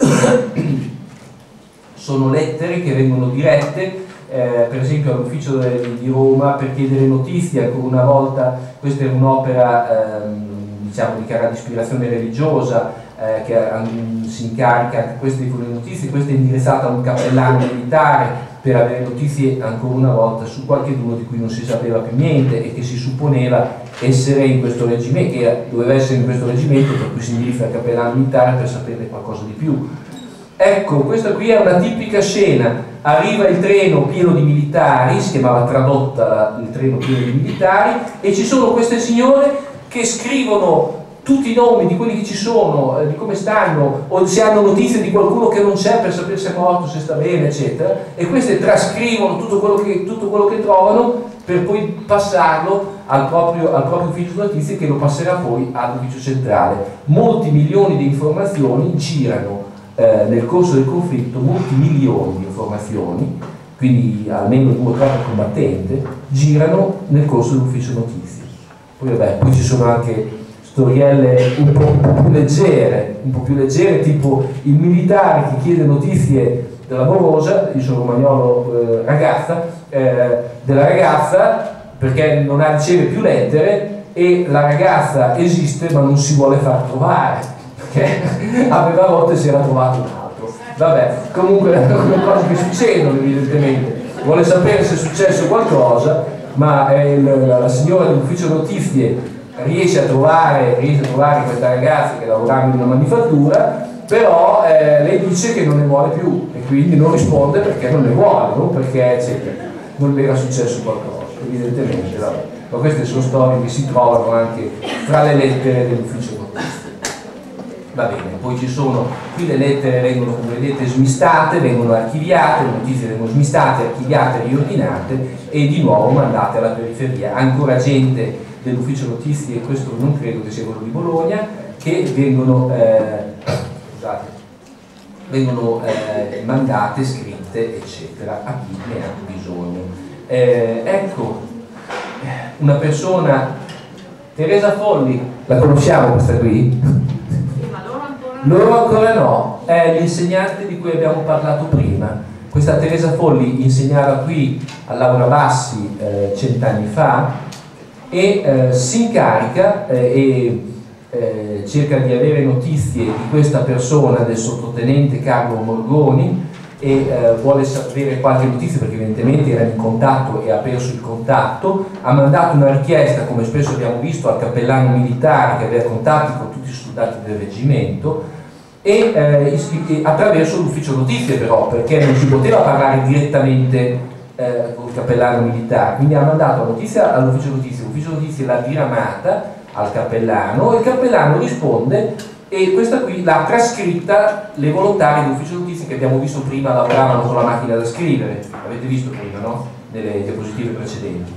sono lettere che vengono dirette eh, per esempio all'ufficio di Roma per chiedere notizie. Ancora una volta questa è un'opera ehm, diciamo di cara di ispirazione religiosa eh, che um, si incarica anche queste di le notizie. Questa è indirizzata a un cappellano militare per avere notizie ancora una volta su qualcuno di cui non si sapeva più niente e che si supponeva essere in questo reggimento, che doveva essere in questo reggimento, per cui si indirizza al cappellano militare per sapere qualcosa di più. Ecco, questa qui è una tipica scena. Arriva il treno pieno di militari, si chiamava tradotta il treno pieno di militari, e ci sono queste signore che scrivono tutti i nomi di quelli che ci sono, eh, di come stanno, o se hanno notizie di qualcuno che non c'è per sapere se è morto, se sta bene, eccetera, e queste trascrivono tutto quello che, tutto quello che trovano per poi passarlo al proprio, al proprio ufficio notizie, che lo passerà poi all'ufficio centrale. Molti milioni di informazioni girano eh, nel corso del conflitto, molti milioni di informazioni, quindi almeno due o tre per combattente, girano nel corso dell'ufficio notizie. Poi, vabbè, poi ci sono anche storielle un po', un po' più leggere, un po' più leggere, tipo il militare che chiede notizie della morosa, io sono romagnolo eh, ragazza, eh, della ragazza perché non ha, riceve più lettere, e la ragazza esiste ma non si vuole far trovare, perché aveva a volte si era trovato un altro. Vabbè, comunque sono cose che succedono evidentemente, vuole sapere se è successo qualcosa, ma è il, la signora dell'ufficio notizie riesce a trovare, riesce a trovare questa ragazza che lavorava in una manifattura, però eh, lei dice che non ne vuole più e quindi non risponde perché non ne vuole, non perché eccetera, non le era successo qualcosa, evidentemente. Vabbè. Ma queste sono storie che si trovano anche tra le lettere dell'ufficio notizie. Va bene, poi ci sono, qui le lettere vengono, come vedete, smistate, vengono archiviate, le notizie vengono smistate, archiviate, riordinate e di nuovo mandate alla periferia. Ancora gente dell'ufficio notizie, e questo non credo che sia quello di Bologna, che vengono, eh, scusate, vengono eh, mandate, scritte, eccetera, a chi ne ha bisogno. Eh, ecco, una persona, Teresa Folli, la conosciamo questa qui? Loro ancora no, è l'insegnante di cui abbiamo parlato prima. Questa Teresa Folli insegnava qui a Laura Bassi eh, cent'anni fa e eh, si incarica eh, e eh, cerca di avere notizie di questa persona, del sottotenente Carlo Morgoni, e eh, vuole sapere qualche notizia perché evidentemente era in contatto e ha perso il contatto. Ha mandato una richiesta, come spesso abbiamo visto, al cappellano militare che aveva contatti con tutti i soldati del reggimento e eh, attraverso l'ufficio notizie, però, perché non si poteva parlare direttamente eh, con il cappellano militare, quindi ha mandato la notizia all'ufficio notizie, l'ufficio notizie l'ha diramata al cappellano e il cappellano risponde, e questa qui l'ha trascritta. Le volontarie dell'ufficio notizie che abbiamo visto prima lavoravano con la macchina da scrivere, l'avete visto prima, no? Nelle diapositive precedenti,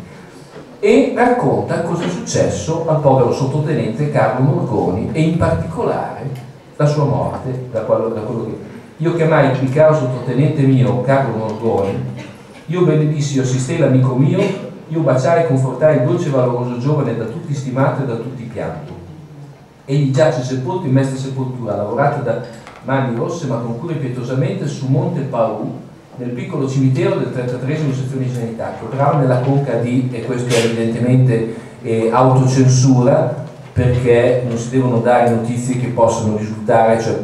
e racconta cosa è successo al povero sottotenente Carlo Morgoni e in particolare la sua morte. Da quello, da quello che io chiamai il caro sottotenente mio Carlo Morgoni, io benedissi, io assistei l'amico mio, io baciai e confortai il dolce e valoroso giovane da tutti stimato e da tutti pianto. Egli giace sepolto in mesta sepoltura, lavorata da mani rosse ma con cure pietosamente su Monte Paù, nel piccolo cimitero del trentatreesimo sezione Generalità, che nella conca di, e questo è evidentemente eh, autocensura, perché non si devono dare notizie che possono risultare, cioè,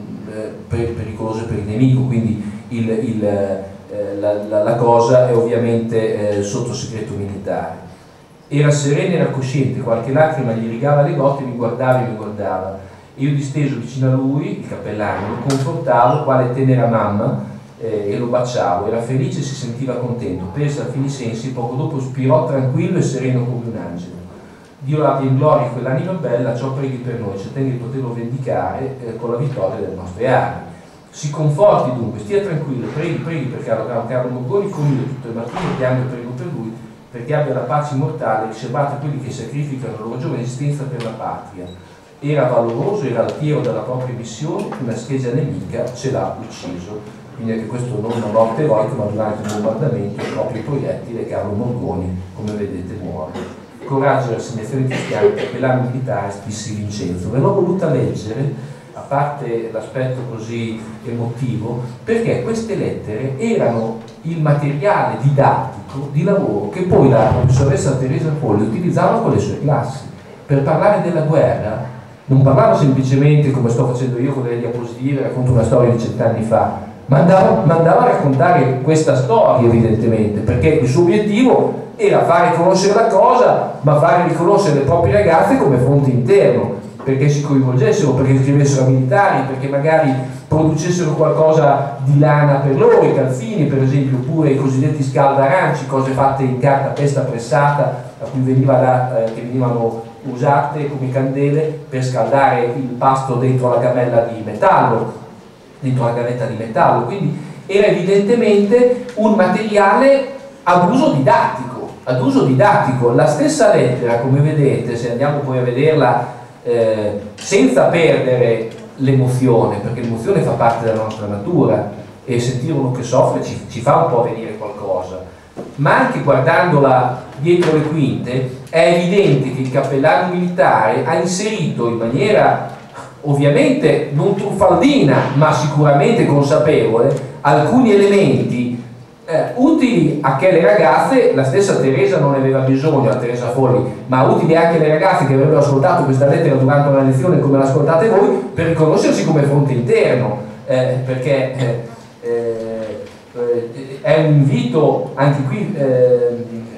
eh, pericolose per il nemico, quindi il, il, eh, la, la, la cosa è ovviamente eh, sotto segreto militare. Era serena, era cosciente, qualche lacrima gli rigava le gote, mi guardava e mi guardava. Io disteso vicino a lui, il cappellano, lo confortavo quale tenera mamma eh, e lo baciavo. Era felice e si sentiva contento, perse a fini sensi, poco dopo spirò tranquillo e sereno come un angelo. Dio abbia in gloria quell'anima bella, ciò preghi per noi, ci tenga di poterlo vendicare eh, con la vittoria delle nostre armi. Si conforti dunque, stia tranquillo, preghi, preghi per Carlo, Carlo, Carlo Morgoni, con lui tutto il mattino, piango e prego per lui, perché abbia la pace immortale, riservate quelli che sacrificano la loro giovane esistenza per la patria. Era valoroso, era altiero dalla propria missione, una scheggia nemica ce l'ha ucciso. Quindi anche questo non una morte eroica, ma durante un bombardamento, il proprio proiettile, Carlo Morgoni, come vedete, muore. Coraggio e rassegnazione cristiana, il cappellano militare, scrisse Vincenzo. Ve l'ho voluta leggere, a parte l'aspetto così emotivo, perché queste lettere erano il materiale didattico di lavoro che poi la professoressa Teresa Folli utilizzava con le sue classi. Per parlare della guerra non parlava semplicemente, come sto facendo io con delle diapositive, racconto una storia di cent'anni fa, ma andava, ma andava a raccontare questa storia, evidentemente, perché il suo obiettivo era fare conoscere la cosa, ma fare riconoscere le proprie ragazze come fronte interno, perché si coinvolgessero, perché scrivessero a militari, perché magari producessero qualcosa di lana per loro, i calzini per esempio, oppure i cosiddetti scaldaranci, cose fatte in carta pesta pressata, a cui veniva da, eh, che venivano usate come candele per scaldare il pasto dentro la gamella di metallo, dentro la gavetta di metallo. Quindi era evidentemente un materiale ad uso didattico, ad uso didattico. La stessa lettera, come vedete, se andiamo poi a vederla eh, senza perdere l'emozione, perché l'emozione fa parte della nostra natura e sentire uno che soffre ci, ci fa un po' venire qualcosa, ma anche guardandola dietro le quinte è evidente che il cappellano militare ha inserito in maniera ovviamente non truffaldina ma sicuramente consapevole alcuni elementi eh, utili a che le ragazze, la stessa Teresa non ne aveva bisogno, la Teresa Folli, ma utili anche alle ragazze che avrebbero ascoltato questa lettera durante una lezione come l'ascoltate voi, per riconoscersi come fronte interno, eh, perché eh, eh, è un invito anche qui eh,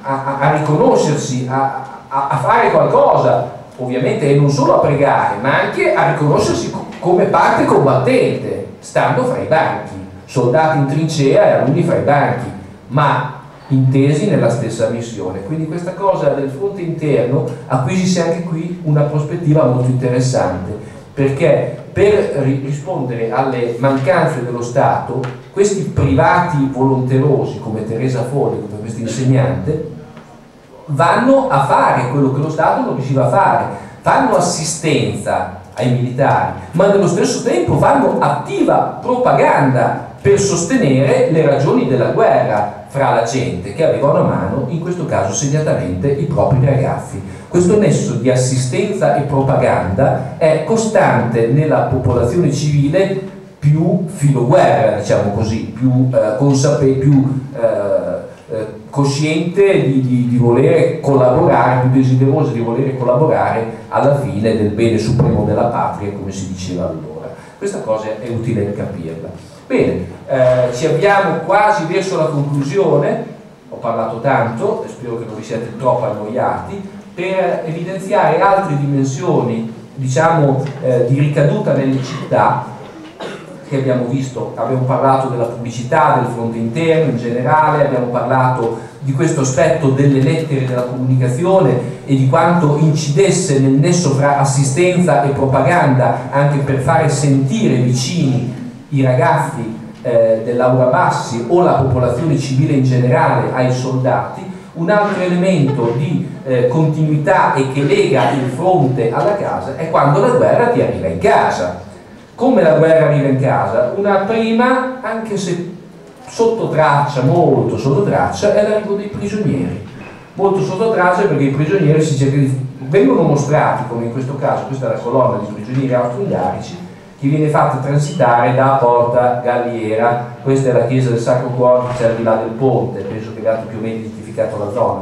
a, a riconoscersi, a, a, a fare qualcosa, ovviamente, e non solo a pregare, ma anche a riconoscersi come parte combattente, stando fra i banchi, soldati in trincea e alunni fra i banchi, ma intesi nella stessa missione. Quindi questa cosa del fronte interno acquisisce anche qui una prospettiva molto interessante, perché per rispondere alle mancanze dello Stato, questi privati volonterosi come Teresa Foli, come questo insegnante, vanno a fare quello che lo Stato non riusciva a fare, fanno assistenza ai militari, ma nello stesso tempo fanno attiva propaganda per sostenere le ragioni della guerra fra la gente che avevano a mano, in questo caso segnatamente, i propri ragazzi. Questo nesso di assistenza e propaganda è costante nella popolazione civile più filoguerra, diciamo così, più eh, consapevole, più eh, eh, cosciente di, di, di volere collaborare, più desiderosa di volere collaborare alla fine del bene supremo della patria, come si diceva allora. Questa cosa è utile capirla. Bene, eh, ci avviamo quasi verso la conclusione, ho parlato tanto, spero che non vi siate troppo annoiati, per evidenziare altre dimensioni, diciamo, eh, di ricaduta nelle città che abbiamo visto. Abbiamo parlato della pubblicità, del fronte interno in generale, abbiamo parlato di questo aspetto delle lettere della comunicazione e di quanto incidesse nel nesso fra assistenza e propaganda, anche per fare sentire vicini i ragazzi eh, dell'Aura Bassi o la popolazione civile in generale ai soldati. Un altro elemento di eh, continuità e che lega il fronte alla casa è quando la guerra ti arriva in casa. Come la guerra arriva in casa? Una prima, anche se sotto traccia, molto sotto traccia, è l'arrivo dei prigionieri. Molto sotto traccia perché i prigionieri si cerca di... vengono mostrati, come in questo caso, questa è la colonna di prigionieri austro-ungarici, che viene fatta transitare da Porta Galliera. Questa è la chiesa del Sacro Cuore che c'è al di là del ponte, penso che abbiate più o meno identificato la zona.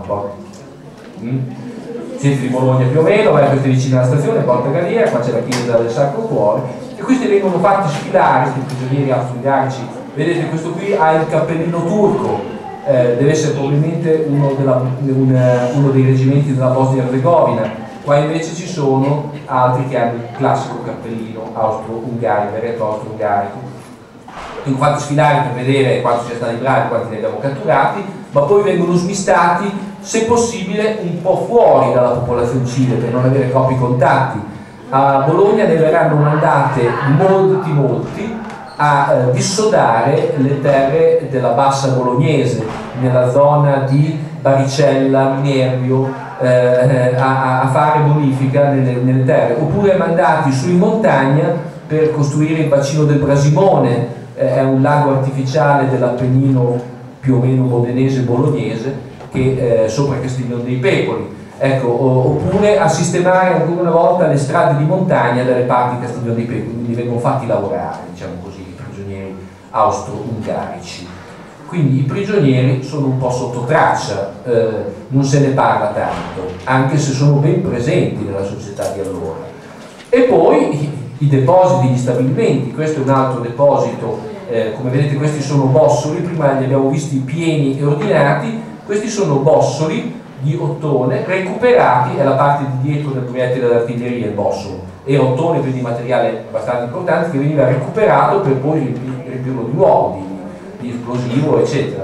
Mm? Centro di Bologna più o meno, vai questa è vicino alla stazione, Porta Galliera, qua c'è la chiesa del Sacro Cuore, e questi vengono fatti sfilare, questi prigionieri austro-ungarici. Vedete, questo qui ha il cappellino turco, eh, deve essere probabilmente uno, della, un, uno dei reggimenti della Bosnia-Herzegovina. Qua invece ci sono altri che hanno il classico cappellino austro-ungarico, veretto austro-ungarico. Vengono fatti sfilare per vedere quanti siano stati bravi, quanti ne abbiamo catturati, ma poi vengono smistati, se possibile, un po' fuori dalla popolazione civile per non avere troppi contatti. A Bologna ne verranno mandate molti, molti a eh, dissodare le terre della bassa bolognese, nella zona di Baricella, Minerbio, Eh, a, a fare bonifica nelle, nelle terre, oppure mandati su in montagna per costruire il bacino del Brasimone, eh, è un lago artificiale dell'Appennino più o meno modenese bolognese che eh, sopra Castiglione dei Pecoli, ecco, o, oppure a sistemare ancora una volta le strade di montagna dalle parti di Castiglione dei Pecoli, quindi vengono fatti lavorare, diciamo così, i prigionieri austro-ungarici. Quindi i prigionieri sono un po' sotto traccia, eh, non se ne parla tanto, anche se sono ben presenti nella società di allora. E poi i, i depositi, gli stabilimenti. Questo è un altro deposito, eh, come vedete questi sono bossoli, prima li abbiamo visti pieni e ordinati, questi sono bossoli di ottone recuperati, è la parte di dietro del proiettile d'artiglieria, il bossolo, e ottone, quindi materiale abbastanza importante, che veniva recuperato per poi riempirlo di nuovo, di, di esplosivo, eccetera.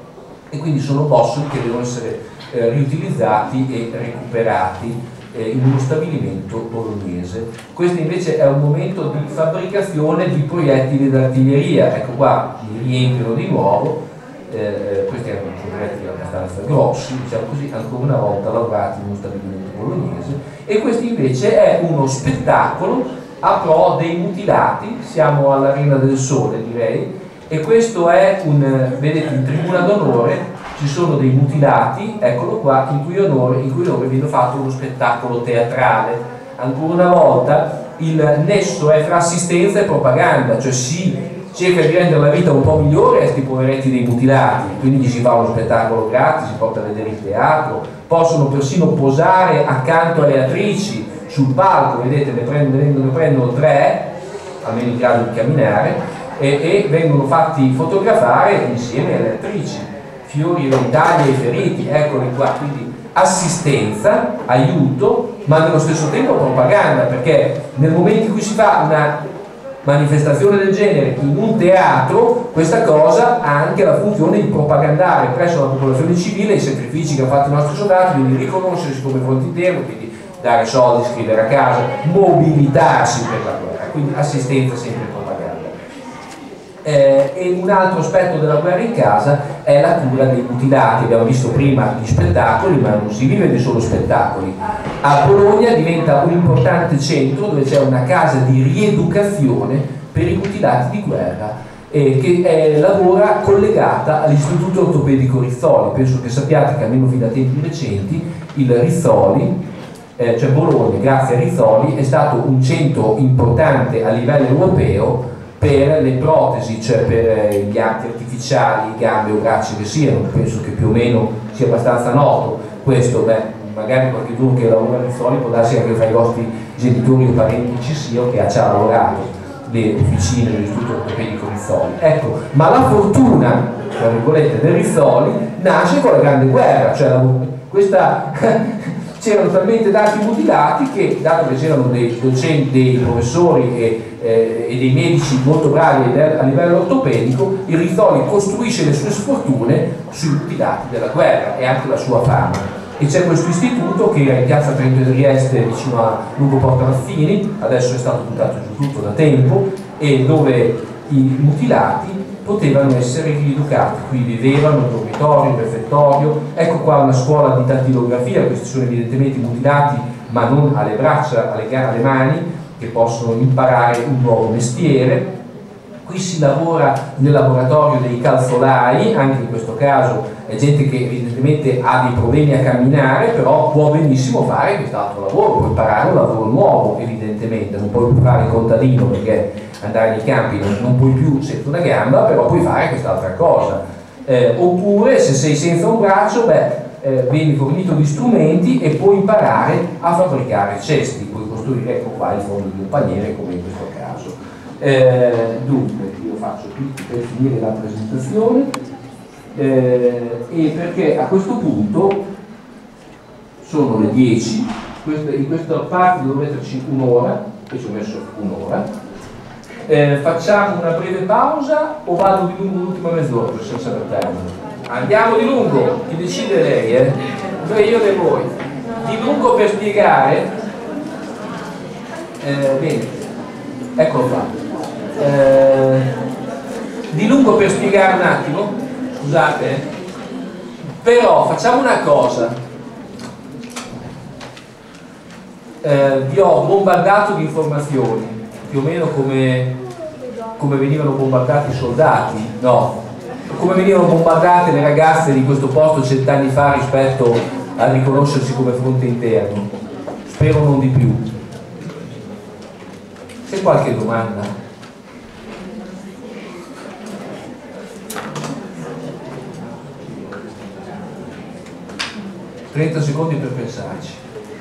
E quindi sono bossoli che devono essere eh, riutilizzati e recuperati eh, in uno stabilimento bolognese. Questo invece è un momento di fabbricazione di proiettili d'artiglieria. Ecco qua, li riempiono di nuovo. Eh, questi erano progetti abbastanza grossi, diciamo così, ancora una volta lavorati in uno stabilimento bolognese, e questo invece è uno spettacolo a pro dei mutilati. Siamo all'Arena del Sole, direi, e questo è un, vedete, in tribuna d'onore ci sono dei mutilati, eccolo qua, in cui onore, in cui onore viene fatto uno spettacolo teatrale. Ancora una volta il nesso è fra assistenza e propaganda, cioè si cerca di rendere la vita un po' migliore a questi poveretti dei mutilati, quindi gli si fa uno spettacolo gratis, si porta a vedere il teatro, possono persino posare accanto alle attrici sul palco, vedete, ne prendono, ne prendono tre, almeno in grado di camminare, e, e vengono fatti fotografare insieme alle attrici. fiori e medaglie ai feriti, eccoli qua, quindi assistenza, aiuto, ma nello stesso tempo propaganda, perché nel momento in cui si fa una manifestazione del genere in un teatro, questa cosa ha anche la funzione di propagandare presso la popolazione civile i sacrifici che hanno fatto i nostri soldati, quindi riconoscersi come fronte interno, quindi dare soldi, scrivere a casa, mobilitarsi per la guerra, quindi assistenza sempre propaganda. Eh, e un altro aspetto della guerra in casa è la cura dei mutilati. Abbiamo visto prima gli spettacoli, ma non si vive di solo spettacoli. A Bologna diventa un importante centro dove c'è una casa di rieducazione per i mutilati di guerra, eh, che è, lavora collegata all'Istituto Ortopedico Rizzoli. Penso che sappiate che almeno fino a tempi recenti il Rizzoli, eh, cioè Bologna, grazie a Rizzoli, è stato un centro importante a livello europeo per le protesi, cioè per gli arti artificiali, gambe o braccia che siano. Penso che più o meno sia abbastanza noto questo. Beh, magari qualcuno che lavora a Rizzoli può darsi anche fra i vostri genitori o parenti ci sia o che ha già lavorato le officine dell'Istituto Ortopedico Rizzoli. Ecco, ma la fortuna, tra virgolette, del Rizzoli nasce con la Grande Guerra, cioè la, questa c'erano talmente tanti mutilati che, dato che c'erano dei docenti, dei professori e, eh, e dei medici molto bravi a livello ortopedico, il Rizzoli costruisce le sue sfortune sui mutilati della guerra e anche la sua fama. E c'è questo istituto che era in piazza Trento di Trieste vicino a Lungo Porta Mazzini, adesso è stato buttato giù tutto da tempo, e dove i mutilati potevano essere rieducati. Qui vivevano, dormitorio, refettorio. Ecco qua una scuola di dattilografia. Questi sono evidentemente mutilati, ma non alle braccia, alle, alle mani, che possono imparare un nuovo mestiere. Qui si lavora nel laboratorio dei calzolai, anche in questo caso è gente che evidentemente ha dei problemi a camminare, però può benissimo fare quest'altro lavoro, può imparare un lavoro nuovo evidentemente, non puoi più fare il contadino perché andare nei campi non, non puoi più senza una gamba, però puoi fare quest'altra cosa. Eh, oppure se sei senza un braccio, beh, eh, vieni fornito di strumenti e puoi imparare a fabbricare cesti, puoi costruire, ecco qua, il fondo di un paniere come in questo caso. Eh, dunque, io faccio tutto per finire la presentazione, eh, e perché a questo punto sono le dieci, questa, in questa parte devo metterci un'ora, e ci ho messo un'ora. Eh, facciamo una breve pausa o vado di lungo l'ultima mezz'ora senza termine? Andiamo di lungo, chi decide lei, eh? Cioè io e voi. Di lungo per spiegare, eh, bene, eccolo qua. Eh, di lungo per spiegare un attimo, scusate, eh? Però facciamo una cosa, eh, vi ho bombardato di informazioni, più o meno come, come venivano bombardati i soldati, no, come venivano bombardate le ragazze di questo posto cent'anni fa rispetto a riconoscersi come fronte interno, spero non di più. C'è qualche domanda? trenta secondi per pensarci.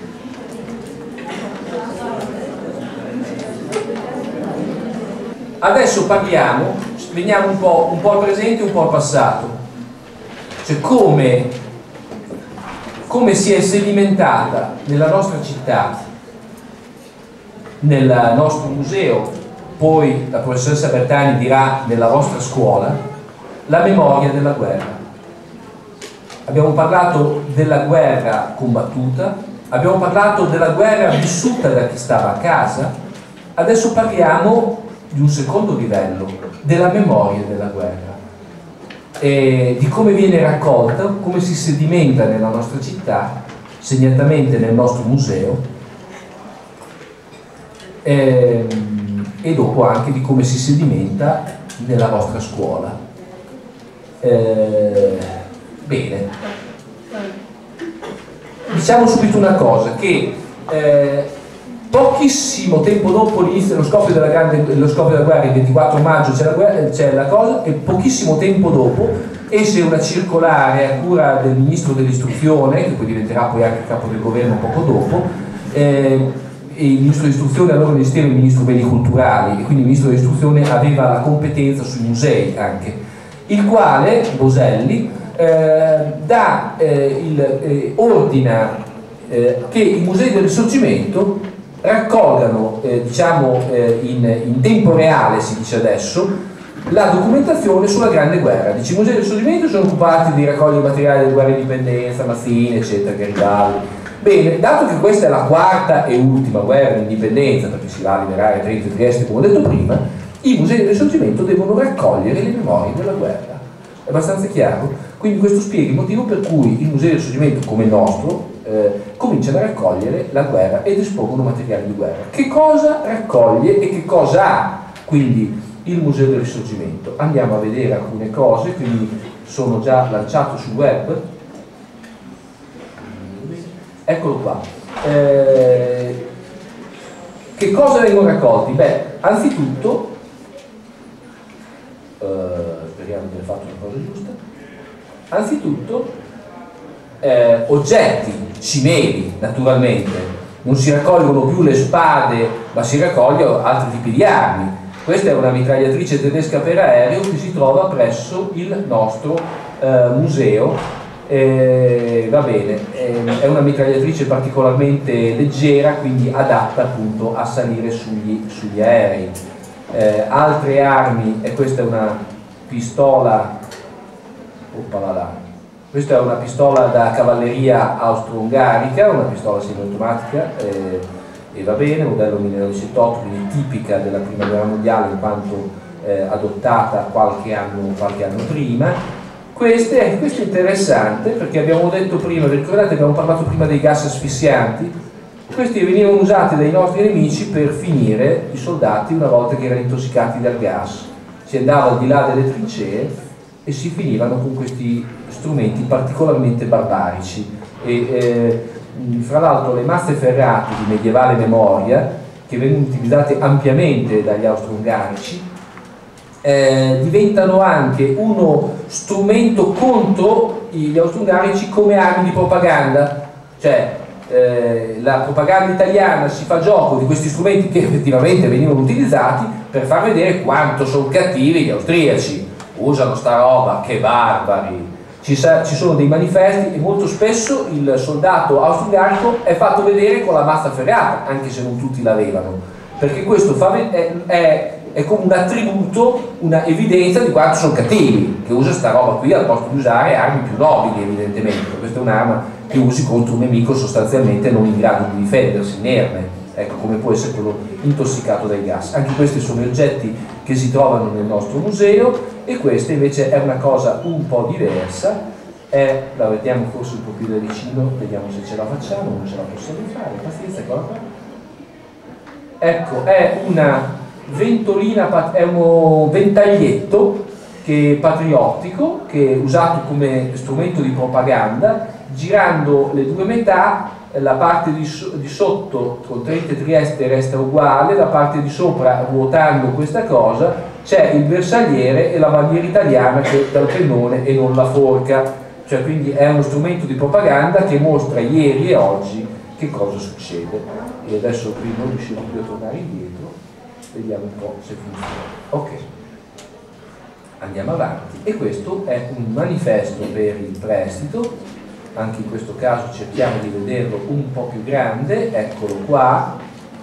Adesso parliamo, veniamo un po', un po' al presente e un po' al passato. Cioè come, come si è sedimentata nella nostra città, nel nostro museo, poi la professoressa Bertani dirà nella vostra scuola, la memoria della guerra. Abbiamo parlato della guerra combattuta, abbiamo parlato della guerra vissuta da chi stava a casa, adesso parliamo di un secondo livello, della memoria della guerra, e di come viene raccolta, come si sedimenta nella nostra città, segnatamente nel nostro museo, e, e dopo anche di come si sedimenta nella vostra scuola. Eh, Bene, diciamo subito una cosa, che eh, pochissimo tempo dopo l'inizio dello scoppio della, grande, lo scoppio della guerra, il ventiquattro maggio c'è la, guerra, c'è la cosa, e pochissimo tempo dopo esce una circolare a cura del ministro dell'istruzione, che poi diventerà poi anche capo del governo poco dopo, eh, e il ministro dell'istruzione, allora il ministero è il ministro beni culturali, e quindi il ministro dell'istruzione aveva la competenza sui musei anche, il quale, Boselli, eh, da, eh, il, eh, ordina eh, che i musei del Risorgimento raccolgano, eh, diciamo eh, in, in tempo reale, si dice adesso, la documentazione sulla Grande Guerra. Dice, i musei del Risorgimento sono occupati di raccogliere materiali della guerra di indipendenza, Mazzini, eccetera, Garibaldi. Bene, dato che questa è la quarta e ultima guerra di indipendenza, perché si va a liberare Trento e Trieste, come ho detto prima, i musei del Risorgimento devono raccogliere le memorie della guerra. È abbastanza chiaro? Quindi questo spiega il motivo per cui il museo del Risorgimento, come il nostro, eh, cominciano a raccogliere la guerra ed espongono materiali di guerra. Che cosa raccoglie e che cosa ha quindi il museo del Risorgimento? Andiamo a vedere alcune cose, quindi sono già lanciato sul web. Eccolo qua. Eh, che cosa vengono raccolti? Beh, anzitutto, eh, speriamo di aver fatto una cosa giusta, anzitutto eh, oggetti, cimeli naturalmente, non si raccolgono più le spade, ma si raccolgono altri tipi di armi. Questa è una mitragliatrice tedesca per aereo che si trova presso il nostro eh, museo. Eh, va bene, eh, è una mitragliatrice particolarmente leggera, quindi adatta appunto a salire sugli, sugli aerei. Eh, altre armi, e questa è una pistola, oppala là. Questa è una pistola da cavalleria austro-ungarica, una pistola semiautomatica. Eh, e va bene, modello millenovecentootto, quindi tipica della prima guerra mondiale in quanto eh, adottata qualche anno, qualche anno prima. Queste, questo è interessante perché abbiamo detto prima, vi ricordate, abbiamo parlato prima dei gas asfissianti? Questi venivano usati dai nostri nemici per finire i soldati una volta che erano intossicati dal gas. Si andava al di là delle trincee e si finivano con questi strumenti particolarmente barbarici. E, eh, fra l'altro le mazze ferrate di medievale memoria, che vengono utilizzate ampiamente dagli austro-ungarici, eh, diventano anche uno strumento contro gli austro-ungarici come armi di propaganda. Cioè eh, la propaganda italiana si fa gioco di questi strumenti che effettivamente venivano utilizzati per far vedere quanto sono cattivi gli austriaci. Usano sta roba, che barbari. Ci, sa, ci sono dei manifesti e molto spesso il soldato austro-ungarico è fatto vedere con la mazza ferrata, anche se non tutti l'avevano, perché questo fa, è, è, è come un attributo, una evidenza di quanto sono cattivi, che usa sta roba qui al posto di usare armi più nobili, evidentemente. Questa è un'arma che usi contro un nemico sostanzialmente non in grado di difendersi, inerme, ecco, come può essere quello intossicato dai gas. Anche questi sono oggetti che si trovano nel nostro museo. E questa invece è una cosa un po' diversa, è, la vediamo forse un po' più da vicino, vediamo se ce la facciamo, non ce la possiamo fare, pazienza, eccola qua. Ecco, è una ventolina, è un ventaglietto che, patriottico, che è usato come strumento di propaganda, girando le due metà, la parte di, so, di sotto con Trento e Trieste resta uguale, la parte di sopra, ruotando questa cosa, c'è il bersagliere e la bandiera italiana che dal pennone e non la forca. Cioè, quindi è uno strumento di propaganda che mostra ieri e oggi che cosa succede. E adesso qui non riusciamo più a tornare indietro, vediamo un po' se funziona. Ok, andiamo avanti. E questo è un manifesto per il prestito. Anche in questo caso cerchiamo di vederlo un po' più grande, eccolo qua.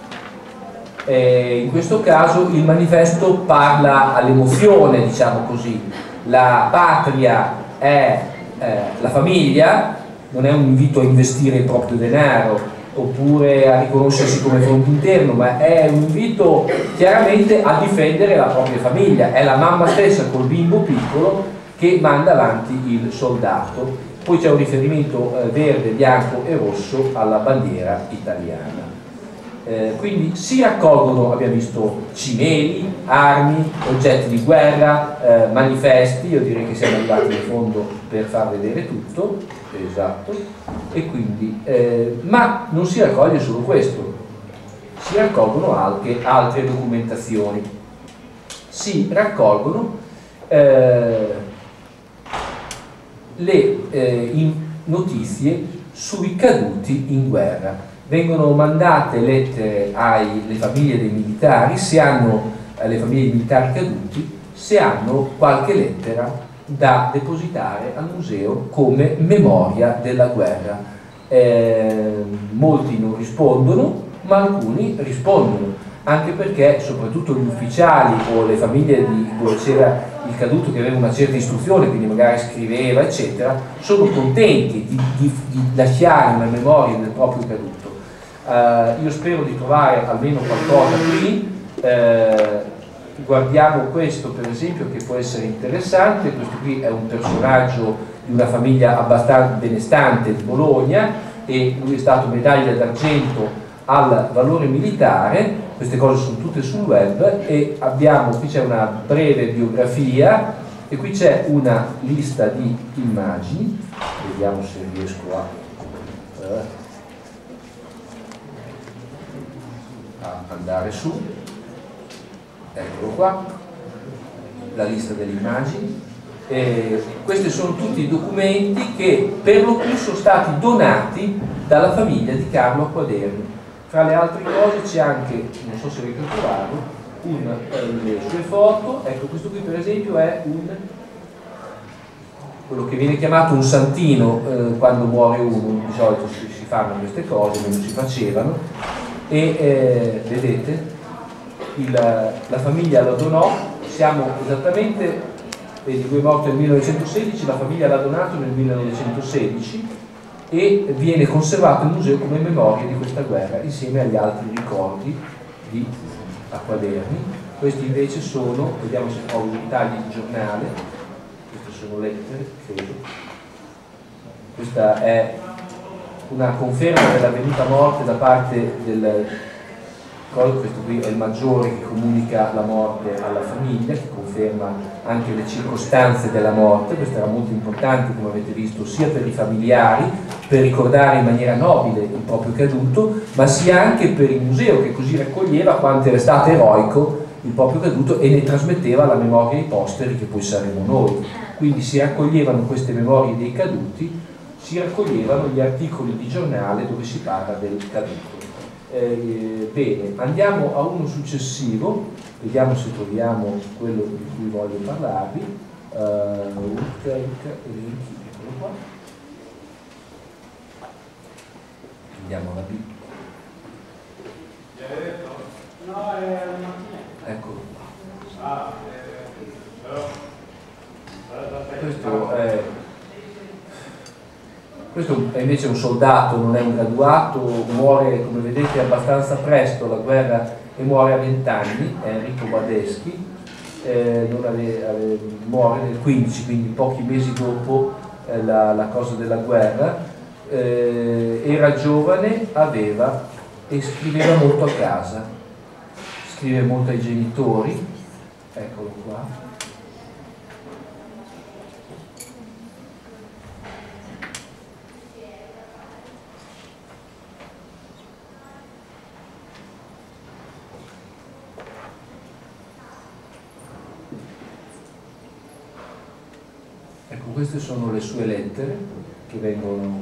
E in questo caso il manifesto parla all'emozione, diciamo così. La patria è eh, la famiglia, non è un invito a investire il proprio denaro oppure a riconoscersi come fronte interno, ma è un invito chiaramente a difendere la propria famiglia. È la mamma stessa col bimbo piccolo che manda avanti il soldato. Poi c'è un riferimento eh, verde, bianco e rosso alla bandiera italiana. Eh, quindi si raccolgono, abbiamo visto, cimeli, armi, oggetti di guerra, eh, manifesti. Io direi che siamo arrivati in fondo per far vedere tutto, esatto, e quindi, eh, ma non si raccoglie solo questo, si raccolgono anche altre documentazioni, si raccolgono eh, le eh, in notizie sui caduti in guerra. Vengono mandate lettere alle famiglie dei militari, se hanno, alle famiglie dei militari caduti, se hanno qualche lettera da depositare al museo come memoria della guerra. Eh, molti non rispondono, ma alcuni rispondono, anche perché soprattutto gli ufficiali o le famiglie di, dove c'era il caduto che aveva una certa istruzione, quindi magari scriveva eccetera, sono contenti di, di, di lasciare una memoria del proprio caduto. Uh, io spero di trovare almeno qualcosa qui. Uh, guardiamo questo per esempio, che può essere interessante. Questo qui è un personaggio di una famiglia abbastanza benestante di Bologna, e lui è stato medaglia d'argento al valore militare. Queste cose sono tutte sul web, e abbiamo qui c'è una breve biografia e qui c'è una lista di immagini. Vediamo se riesco a, eh, a andare su. Eccolo qua, la lista delle immagini. Eh, questi sono tutti i documenti che per lo più sono stati donati dalla famiglia di Carlo Acquaderni. Fra le altre cose c'è anche, non so se riesco a trovarlo, un, eh, le sue foto. Ecco, questo qui per esempio è un, quello che viene chiamato un santino eh, quando muore uno. Di solito si, si fanno queste cose, non si facevano, e eh, vedete, il, la famiglia lo donò. Siamo esattamente, vedi, lui è morto nel millenovecentosedici, la famiglia l'ha donato nel millenovecentosedici, e viene conservato in museo come memoria di questa guerra insieme agli altri ricordi di Acquaderni. Questi invece sono, vediamo se trovo i tagli di giornale, queste sono lettere, credo. Questa è una conferma dell'avvenuta morte da parte del, questo qui è il maggiore che comunica la morte alla famiglia, che conferma anche le circostanze della morte. Questo era molto importante, come avete visto, sia per i familiari, per ricordare in maniera nobile il proprio caduto, ma sia anche per il museo, che così raccoglieva quanto era stato eroico il proprio caduto e ne trasmetteva la memoria ai posteri, che poi saremo noi. Quindi si raccoglievano queste memorie dei caduti, si raccoglievano gli articoli di giornale dove si parla del caduto. Eh, bene, andiamo a uno successivo, vediamo se troviamo quello di cui voglio parlarvi. Uh, eccolo qua. Andiamo alla B. Eccolo qua. Questo è Questo è invece un soldato, non è un graduato, muore, come vedete, abbastanza presto la guerra, e muore a vent'anni, è Enrico Badeschi, eh, non ave, ave, muore nel quindici, quindi pochi mesi dopo eh, la, la cosa della guerra. Eh, era giovane, aveva e scriveva molto a casa, scrive molto ai genitori, eccolo qua. Ecco, queste sono le sue lettere che vengono,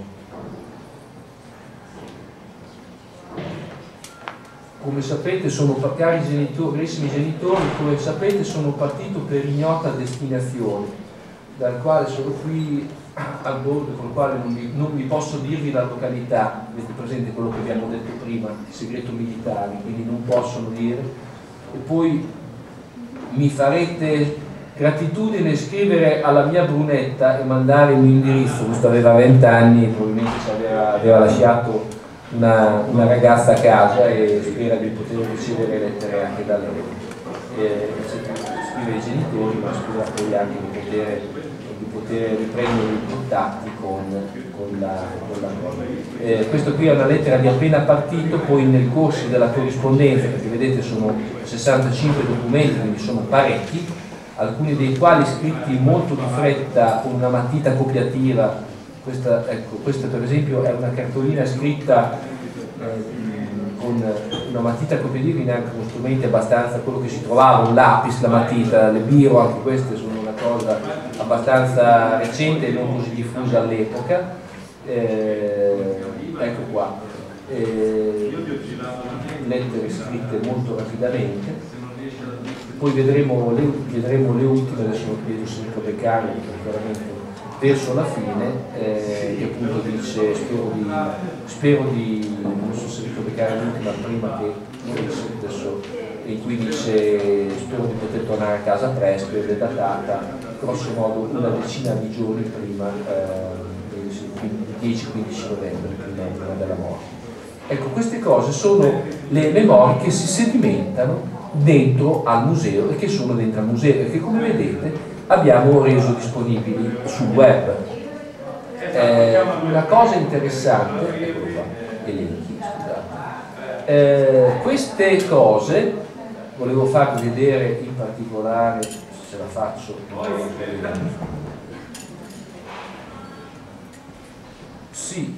come sapete, sono cari genitori, carissimi genitori, come sapete sono partito per ignota destinazione, dal quale sono qui al bordo, con il quale non vi, non vi posso dirvi la località. Avete presente quello che abbiamo detto prima, il segreto militare, quindi non possono dire. E poi mi farete gratitudine scrivere alla mia Brunetta e mandare il mio indirizzo. Questo aveva vent'anni, probabilmente aveva, aveva lasciato una, una ragazza a casa e spera di poter ricevere lettere anche da lei. E, scrive ai genitori, ma spera poi anche di poter, di poter riprendere i contatti con, con la, con la eh, questo qui è una lettera di appena partito. Poi nel corso della corrispondenza, perché vedete sono sessantacinque documenti, quindi sono parecchi, alcuni dei quali scritti molto di fretta con una matita copiativa. Questa, ecco, questa per esempio è una cartolina scritta eh, con una matita copiativa, neanche con strumenti abbastanza, quello che si trovava, un lapis, la matita, le biro, anche queste sono una cosa abbastanza recente e non così diffusa all'epoca. Eh, ecco qua, eh, lettere scritte molto rapidamente. poi vedremo le, vedremo le ultime, adesso non chiedo se Enrico Beccari, chiaramente verso la fine, eh, che appunto dice spero di, spero di non so se Enrico Beccari è l'ultima prima che adesso, in cui dice spero di poter tornare a casa presto ed è datata grosso modo una decina di giorni prima, eh, dieci quindici novembre, prima della morte. Ecco, queste cose sono le memorie che si sedimentano dentro al museo e che sono dentro al museo e che, come vedete, abbiamo reso disponibili sul web. Eh, una cosa interessante, eccolo qua, elenchi, scusate. Eh, queste cose volevo farvi vedere in particolare, se la faccio, sì.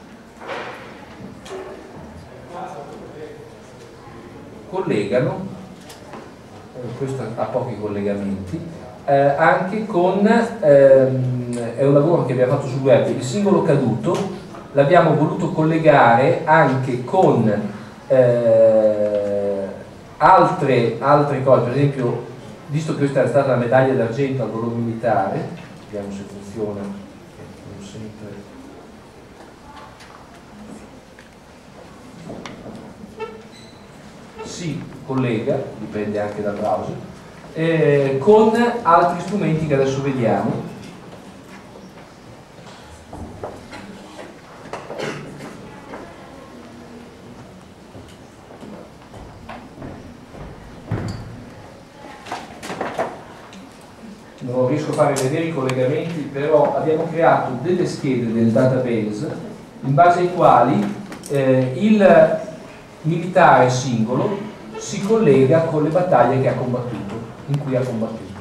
Collegano, eh, questo ha pochi collegamenti, eh, anche con, ehm, è un lavoro che abbiamo fatto sul web, il singolo caduto l'abbiamo voluto collegare anche con eh, altre, altre cose, per esempio, visto che questa è stata la medaglia d'argento al valor militare, vediamo se funziona, non sempre. Si collega, dipende anche dal browser, eh, con altri strumenti che adesso vediamo. Non riesco a farvi vedere i collegamenti, però abbiamo creato delle schede del database in base ai quali eh, il militare singolo si collega con le battaglie che ha combattuto, in cui ha combattuto.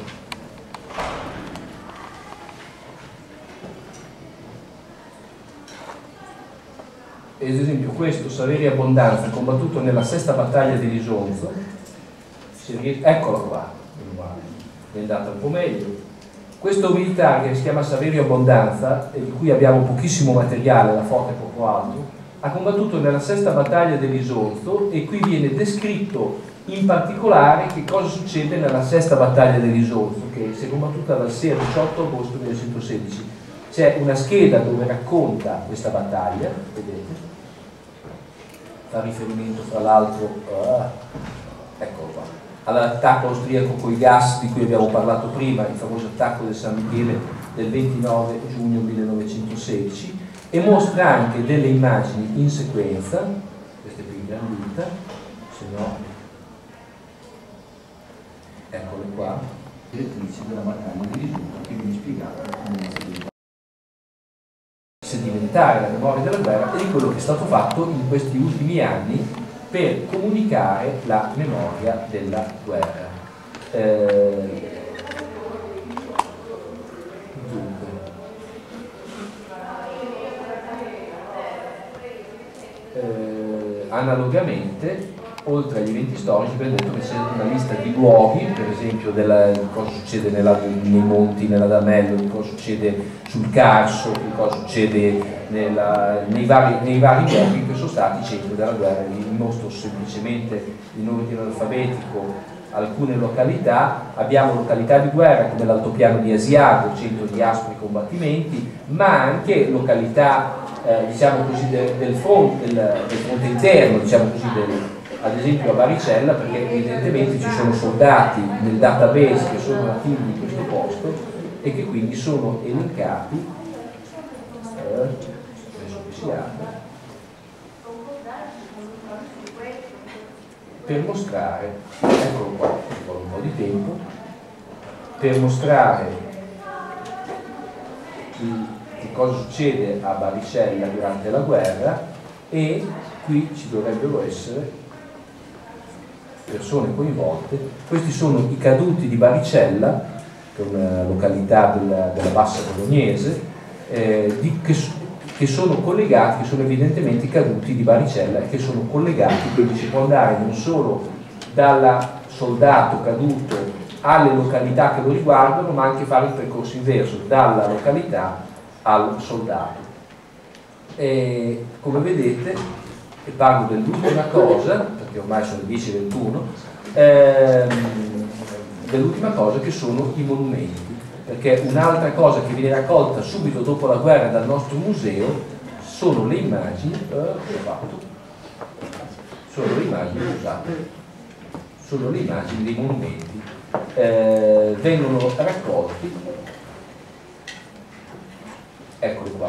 Ad esempio questo Saverio Abbondanza combattuto nella sesta battaglia di Lisonzo, eccolo qua, è andata un po' meglio. Questo militare che si chiama Saverio Abbondanza e di cui abbiamo pochissimo materiale, la foto è poco alto, ha combattuto nella sesta battaglia dell'Isonzo e qui viene descritto in particolare che cosa succede nella sesta battaglia dell'Isonzo, che si è combattuta dal sei al diciotto agosto millenovecentosedici. C'è una scheda dove racconta questa battaglia, vedete, fa riferimento fra l'altro, uh, eccolo qua, all'attacco austriaco con i gas di cui abbiamo parlato prima, il famoso attacco del San Michele del ventinove giugno millenovecentosedici, e mostra anche delle immagini in sequenza, queste qui in grandita, se no, eccole qua, direttrici della battaglia di Risulta che viene spiegata come sedimentare la memoria della guerra e di quello che è stato fatto in questi ultimi anni per comunicare la memoria della guerra. Eh, Eh, analogamente, oltre agli eventi storici, abbiamo detto che c'è una lista di luoghi, per esempio della, di cosa succede nella, nei monti, nell'Adamello, di cosa succede sul Carso, di cosa succede nella, nei, vari, nei vari luoghi che sono stati centri della guerra. Vi mostro semplicemente in ordine alfabetico alcune località. Abbiamo località di guerra come l'altopiano di Asiago, centro di aspri combattimenti, ma anche località Eh, diciamo così del, del, fronte, del, del fronte interno, diciamo così, del, ad esempio a Baricella, perché evidentemente ci sono soldati nel database che sono nativi di questo posto e che quindi sono elencati, eh, adesso che si apre, per mostrare, eccolo qua, ci vuole un po' di tempo, per mostrare il che cosa succede a Baricella durante la guerra, e qui ci dovrebbero essere persone coinvolte. Questi sono i caduti di Baricella, che è una località della, della Bassa Bolognese, eh, di, che, che sono collegati, che sono evidentemente i caduti di Baricella e che sono collegati, quindi si può andare non solo dal soldato caduto alle località che lo riguardano, ma anche fare il percorso inverso, dalla località al soldato. E come vedete, e parlo dell'ultima cosa, perché ormai sono le dieci e ventuno, ehm, dell'ultima cosa, che sono i monumenti, perché un'altra cosa che viene raccolta subito dopo la guerra dal nostro museo sono le immagini, eh, che ho fatto? Sono le immagini, scusate, sono le immagini dei monumenti, eh, vengono raccolti, eccoli qua.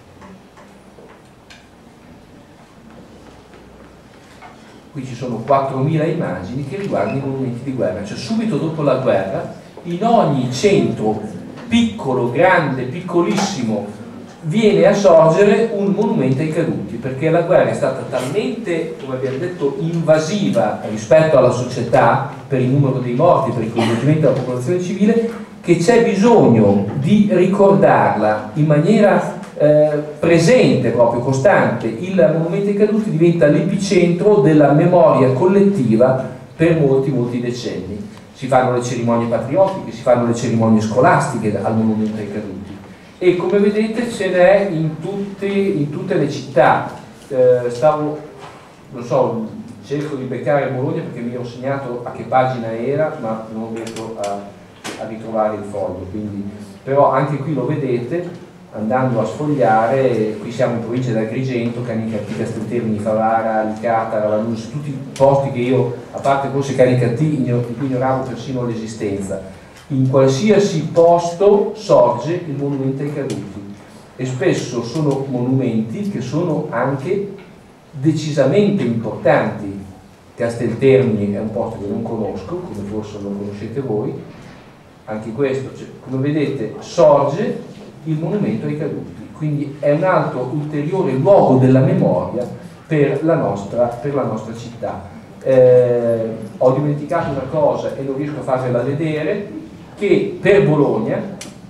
Qui ci sono quattromila immagini che riguardano i monumenti di guerra, cioè subito dopo la guerra in ogni centro, piccolo, grande, piccolissimo, viene a sorgere un monumento ai caduti, perché la guerra è stata talmente, come abbiamo detto, invasiva rispetto alla società per il numero dei morti, per il coinvolgimento della popolazione civile, che c'è bisogno di ricordarla in maniera eh, presente, proprio costante. Il monumento ai caduti diventa l'epicentro della memoria collettiva per molti, molti decenni. Si fanno le cerimonie patriottiche, si fanno le cerimonie scolastiche al monumento ai caduti. E come vedete ce n'è in, in tutte le città. Eh, stavo, non so, cerco di beccare Bologna perché mi ero segnato a che pagina era, ma non riesco a, a ritrovare il foglio, quindi, però anche qui lo vedete andando a sfogliare. Qui siamo in provincia di Agrigento, Canicattì, Casteltermini, Favara, Licata, Ravanus, tutti i posti che io, a parte forse Canicattì, di cui ignoravo persino l'esistenza. In qualsiasi posto sorge il monumento ai caduti, e spesso sono monumenti che sono anche decisamente importanti. Casteltermini è un posto che non conosco, come forse lo conoscete voi, anche questo, cioè, come vedete, sorge il monumento ai caduti, quindi è un altro ulteriore luogo della memoria per la nostra, per la nostra città. Eh, ho dimenticato una cosa e non riesco a farvela vedere, che per Bologna,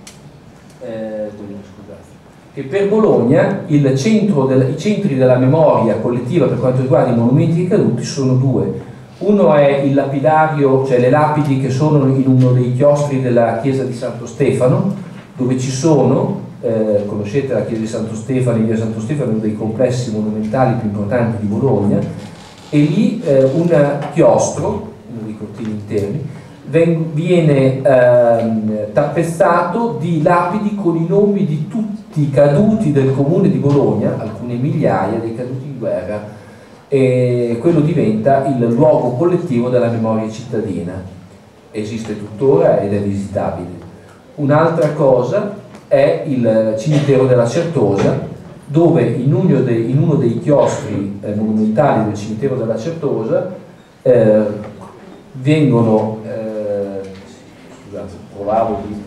eh, scusate, che per Bologna il centro del, i centri della memoria collettiva per quanto riguarda i monumenti ai caduti sono due. Uno è il lapidario, cioè le lapidi che sono in uno dei chiostri della chiesa di Santo Stefano, dove ci sono, eh, conoscete la chiesa di Santo Stefano, in via Santo Stefano è uno dei complessi monumentali più importanti di Bologna, e lì eh, un chiostro, uno dei cortili interni, viene ehm, tappezzato di lapidi con i nomi di tutti i caduti del comune di Bologna, alcune migliaia dei caduti in guerra, e quello diventa il luogo collettivo della memoria cittadina. Esiste tuttora ed è visitabile. Un'altra cosa è il cimitero della Certosa, dove in uno dei, in uno dei chiostri eh, monumentali del cimitero della Certosa eh, vengono eh, scusate, provavo di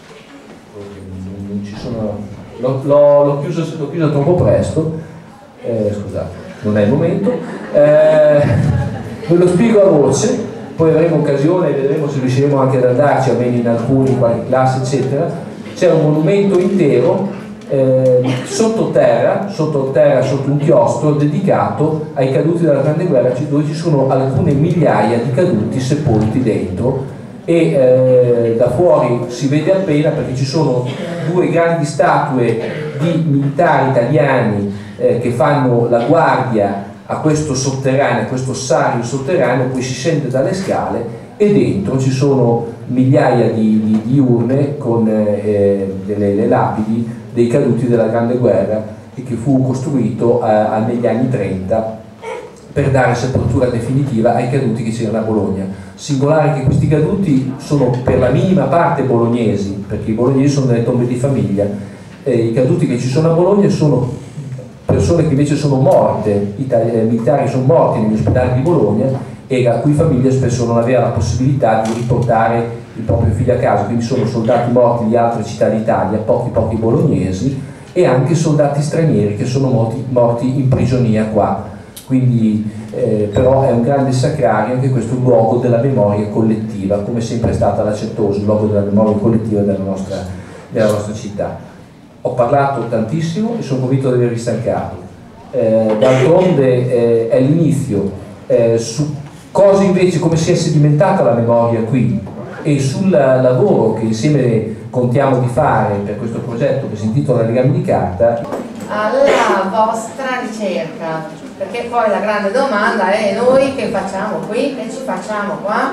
non ci sono l'ho chiuso, chiuso troppo presto, eh, scusate, non è il momento, eh, ve lo spiego a voce, poi avremo occasione e vedremo se riusciremo anche ad andarci almeno in alcuni, qualche classe eccetera. C'è un monumento intero eh, sottoterra, sottoterra, sotto un chiostro dedicato ai caduti della Grande Guerra, dove ci sono alcune migliaia di caduti sepolti dentro, e eh, da fuori si vede appena perché ci sono due grandi statue di militari italiani eh, che fanno la guardia a questo sotterraneo, a questo ossario sotterraneo. Poi si scende dalle scale e dentro ci sono migliaia di, di, di urne con eh, delle le lapidi dei caduti della Grande Guerra, e che fu costruito eh, negli anni trenta per dare sepoltura definitiva ai caduti che c'erano a Bologna. Singolare che questi caduti sono per la minima parte bolognesi, perché i bolognesi sono delle tombe di famiglia, e i caduti che ci sono a Bologna sono persone che invece sono morte, i militari sono morti negli ospedali di Bologna e a cui famiglia spesso non aveva la possibilità di riportare il proprio figlio a casa, quindi sono soldati morti di altre città d'Italia, pochi pochi bolognesi, e anche soldati stranieri che sono morti, morti in prigionia qua. Quindi eh, però è un grande sacrario anche questo luogo della memoria collettiva, come sempre è stata la Certosa, il luogo della memoria collettiva della nostra, della nostra città. Ho parlato tantissimo e sono convinto di avervi stancato. Eh, D'altronde eh, è l'inizio. Eh, su cosa invece, come si è sedimentata la memoria qui, e sul lavoro che insieme contiamo di fare per questo progetto che si intitola Legami di carta. Alla vostra ricerca perché poi la grande domanda è: noi che facciamo qui? Che ci facciamo qua?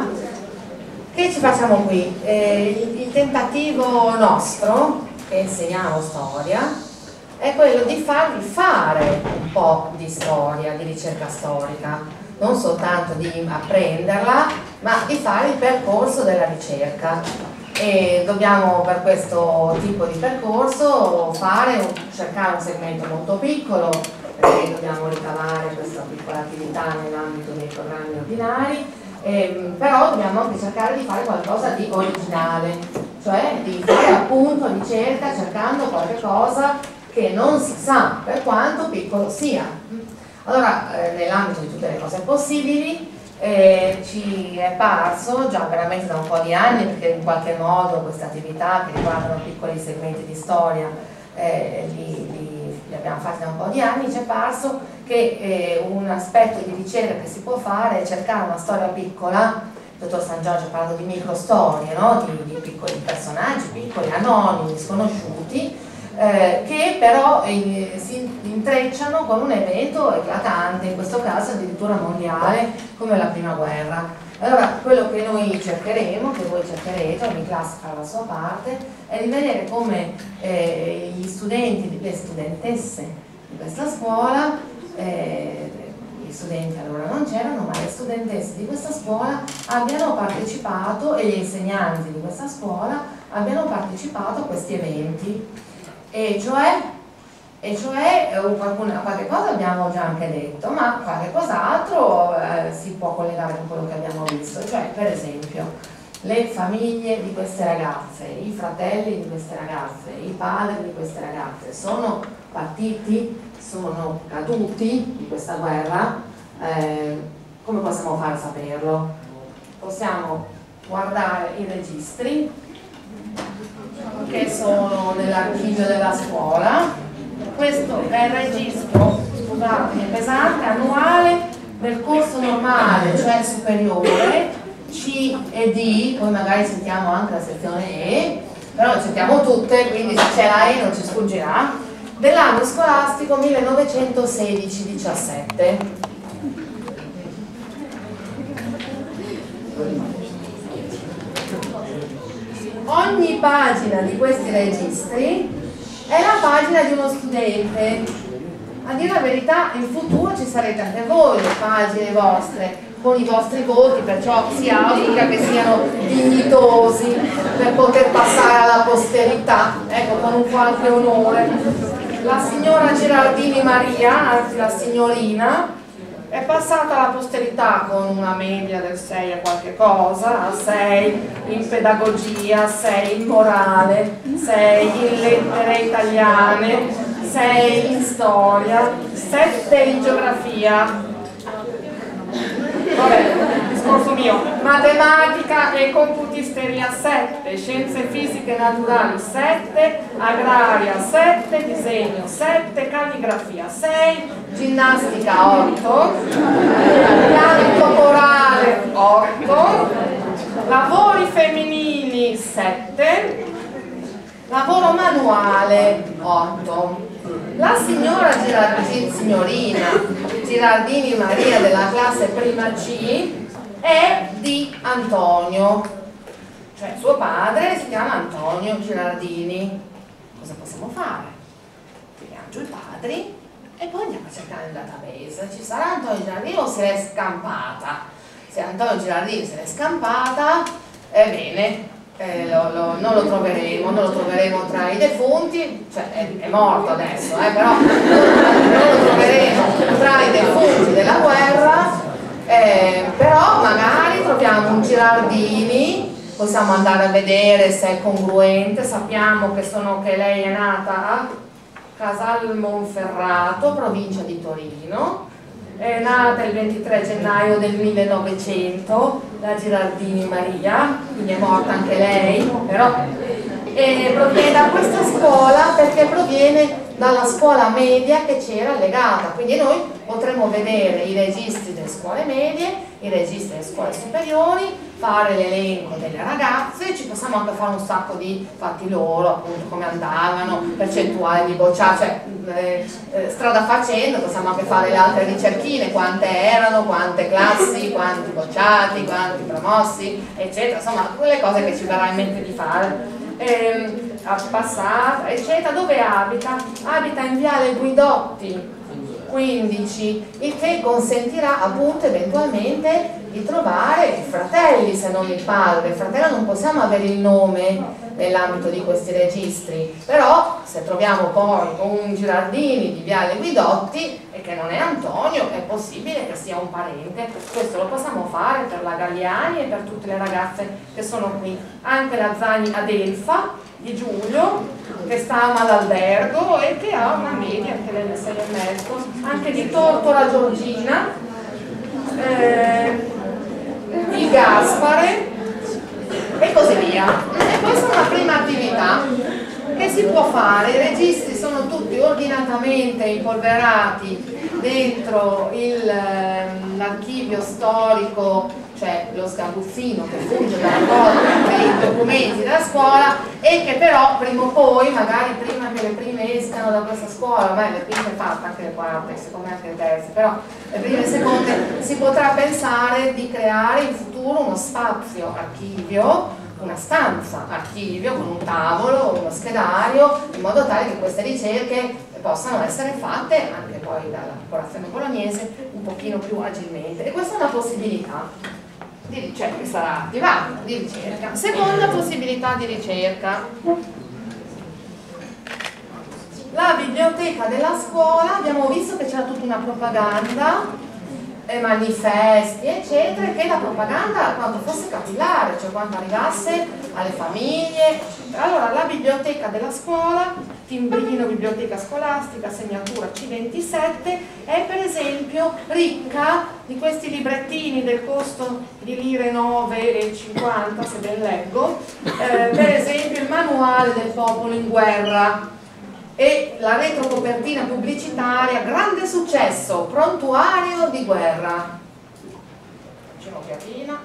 Che ci facciamo qui? Eh, il, il tentativo nostro, che insegniamo storia, è quello di farvi fare un po' di storia, di ricerca storica, non soltanto di apprenderla, ma di fare il percorso della ricerca. E dobbiamo per questo tipo di percorso fare, cercare un segmento molto piccolo, perché dobbiamo ricavare questa piccola attività nell'ambito dei programmi ordinari, eh, però dobbiamo anche cercare di fare qualcosa di originale, cioè di fare appunto ricerca cercando qualche cosa che non si sa, per quanto piccolo sia. Allora, eh, nell'ambito di tutte le cose possibili, eh, ci è parso già veramente da un po' di anni, perché in qualche modo queste attività che riguardano piccoli segmenti di storia eh, li, li, li abbiamo fatti da un po' di anni, ci è parso che eh, un aspetto di ricerca che si può fare è cercare una storia piccola. Il dottor San Giorgio ha parlato di microstorie, no? di, di piccoli personaggi, piccoli, anonimi, sconosciuti, Eh, che però eh, si intrecciano con un evento eclatante, in questo caso addirittura mondiale, come la prima guerra. Allora, quello che noi cercheremo, che voi cercherete, ogni classe fa la sua parte, è di vedere come eh, gli studenti, le studentesse di questa scuola, eh, gli studenti allora non c'erano, ma le studentesse di questa scuola abbiano partecipato, e gli insegnanti di questa scuola abbiano partecipato a questi eventi. E cioè, e cioè qualcuna, qualche cosa abbiamo già anche detto, ma qualche cos'altro eh, si può collegare con quello che abbiamo visto. Cioè, per esempio, le famiglie di queste ragazze, i fratelli di queste ragazze, i padri di queste ragazze sono partiti, sono caduti di questa guerra. Eh, come possiamo fare a saperlo? Possiamo guardare i registri che sono nell'archivio della scuola. Questo è il registro, scusate, pesante, annuale del corso normale, cioè superiore, C e D, poi magari sentiamo anche la sezione E, però le sentiamo tutte, quindi se c'è la E non ci sfuggirà, dell'anno scolastico millenovecentosedici diciassette. Ogni pagina di questi registri è la pagina di uno studente. A dire la verità, in futuro ci sarete anche voi le pagine vostre con i vostri voti, perciò si auspica che siano dignitosi per poter passare alla posterità, ecco, con un qualche onore. La signora Girardini Maria, anzi la signorina, è passata alla posterità con una media del sei a qualche cosa, a sei in pedagogia, sei in morale, sei in lettere italiane, sei in storia, sette in geografia. Vabbè, discorso mio. Matematica e computisteria sette, scienze fisiche e naturali sette, agraria sette, disegno sette, calligrafia sei, ginnastica otto, canto corale otto, lavori femminili sette, lavoro manuale otto. La signora Girardini, signorina Girardini Maria della classe prima C è di Antonio, cioè suo padre si chiama Antonio Girardini. Cosa possiamo fare? Tiriamo giù i padri e poi andiamo a cercare nel database. Ci sarà Antonio Girardini o se l'è scampata? Se Antonio Girardini se l'è scampata, ebbene, Eh, lo, lo, non lo troveremo, non lo troveremo tra i defunti, cioè è, è morto adesso, eh, però non, non lo troveremo tra i defunti della guerra, eh, però magari troviamo un Girardini, possiamo andare a vedere se è congruente. Sappiamo che, sono, che lei è nata a Casal Monferrato, provincia di Torino, è nata il ventitré gennaio del millenovecento, la Girardini Maria, quindi è morta anche lei, però e proviene da questa scuola perché proviene dalla scuola media che c'era legata, quindi noi potremo vedere i registri delle scuole medie, i registri delle scuole superiori, fare l'elenco delle ragazze, ci possiamo anche fare un sacco di fatti loro, appunto come andavano, percentuali di bocciati, cioè eh, eh, strada facendo possiamo anche fare le altre ricerchine, quante erano, quante classi, quanti bocciati, quanti promossi, eccetera, insomma quelle cose che ci verrà in mente di fare. Eh, passata, eccetera. Dove abita? Abita in Viale Guidotti quindici, il che consentirà appunto eventualmente di trovare i fratelli, se non il padre. Il fratello non possiamo avere il nome nell'ambito di questi registri, però se troviamo poi un Girardini di Viale Guidotti e che non è Antonio, è possibile che sia un parente. Questo lo possiamo fare per la Galliani e per tutte le ragazze che sono qui. Anche la Zani Adelfa di Giulio, che sta a Malalbergo e che ha una media anche delle sei e mezzo, anche di Tortora Giorgina, eh, di Gaspare e così via. E questa è una prima attività che si può fare. I registri sono tutti ordinatamente impolverati dentro l'archivio storico, cioè lo sgabuzzino che funge da raccolta dei documenti della scuola, e che però prima o poi, magari prima che le prime escano da questa scuola, beh, le prime fatte, anche le quarte, secondo me anche le terze, però le prime e le seconde, si potrà pensare di creare in futuro uno spazio archivio, una stanza archivio con un tavolo, uno schedario, in modo tale che queste ricerche possano essere fatte anche poi dalla popolazione bolognese un pochino più agilmente. E questa è una possibilità di ricerca che sarà attivata, di ricerca. Seconda possibilità di ricerca: la biblioteca della scuola. Abbiamo visto che c'era tutta una propaganda, manifesti eccetera, che la propaganda quanto fosse capillare, cioè quanto arrivasse alle famiglie, eccetera. Allora la biblioteca della scuola, timbrino biblioteca scolastica, segnatura C ventisette, è per esempio ricca di questi librettini del costo di lire nove e cinquanta, se ben leggo, eh, per esempio il manuale del popolo in guerra e la retrocopertina pubblicitaria, grande successo, prontuario di guerra. Facciamo piatina.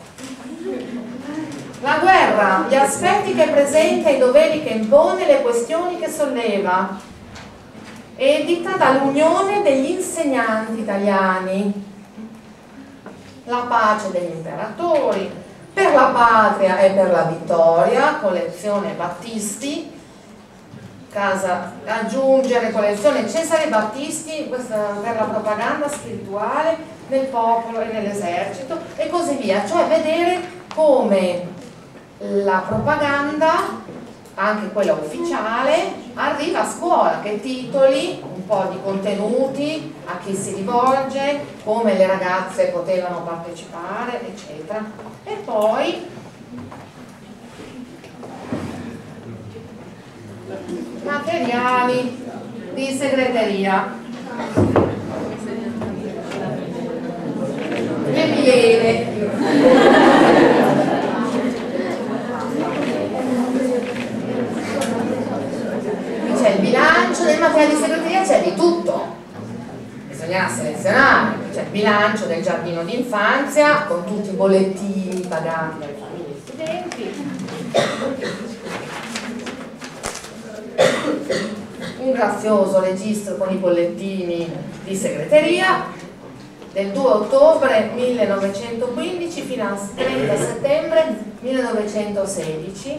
La guerra, gli aspetti che presenta, i doveri che impone, le questioni che solleva. Edita dall'Unione degli Insegnanti Italiani. La pace degli imperatori, per la patria e per la vittoria, collezione Battisti. Casa, aggiungere collezione Cesare Battisti, questa per la propaganda spirituale nel popolo e nell'esercito, e così via. Cioè vedere come la propaganda, anche quella ufficiale, arriva a scuola, che titoli, un po' di contenuti, a chi si rivolge, come le ragazze potevano partecipare, eccetera. E poi materiali di segreteria, le miele, c'è il bilancio del materiale di segreteria, c'è di tutto, bisogna selezionare. C'è il bilancio del giardino d'infanzia con tutti i bollettini pagati dalle famiglie studenti, un grazioso registro con i bollettini di segreteria del due ottobre millenovecentoquindici fino al trenta settembre millenovecentosedici,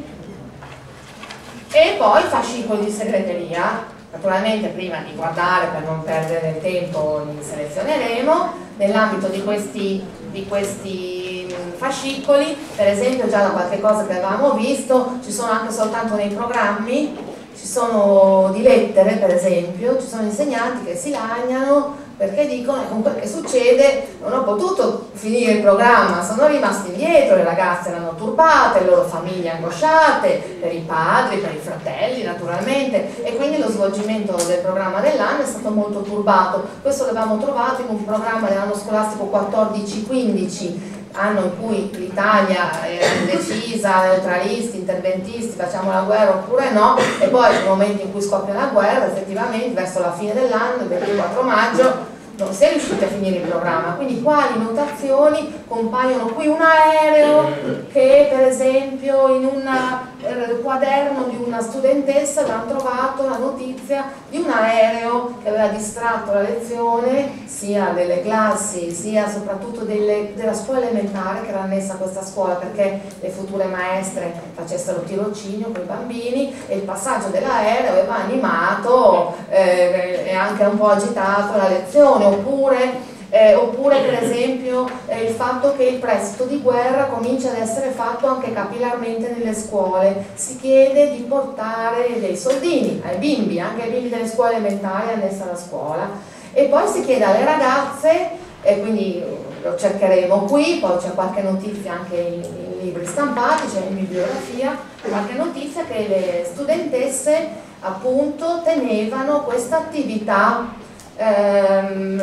e poi fascicoli di segreteria. Naturalmente prima di guardare, per non perdere tempo, li selezioneremo. Nell'ambito di questi, di questi fascicoli, per esempio, già da qualche cosa che avevamo visto, ci sono anche soltanto nei programmi, ci sono di lettere, per esempio, ci sono insegnanti che si lagnano perché dicono: con quel che succede non ho potuto finire il programma, sono rimasti indietro, le ragazze erano turbate, le loro famiglie angosciate, per i padri, per i fratelli naturalmente, e quindi lo svolgimento del programma dell'anno è stato molto turbato. Questo l'avevamo trovato in un programma dell'anno scolastico quattordici quindici, anno in cui l'Italia era indecisa, neutralisti, interventisti, facciamo la guerra oppure no, e poi nel momento in cui scoppia la guerra, effettivamente verso la fine dell'anno, il ventiquattro maggio, non si è riusciti a finire il programma. Quindi quali notazioni compaiono qui? Un aereo che per esempio in una eh, quaderno di una studentessa avevano trovato la notizia di un aereo che aveva distratto la lezione sia delle classi sia soprattutto delle, della scuola elementare che era annessa a questa scuola, perché le future maestre facessero tirocinio con i bambini e il passaggio dell'aereo aveva animato eh, e anche un po' agitato la lezione. Oppure Eh, oppure per esempio eh, il fatto che il prestito di guerra comincia ad essere fatto anche capillarmente nelle scuole. Si chiede di portare dei soldini ai bimbi, anche ai bimbi delle scuole elementari annesse alla scuola, e poi si chiede alle ragazze, e quindi lo cercheremo qui, poi c'è qualche notizia anche in, in libri stampati, c'è in bibliografia qualche notizia che le studentesse appunto tenevano questa attività Ehm,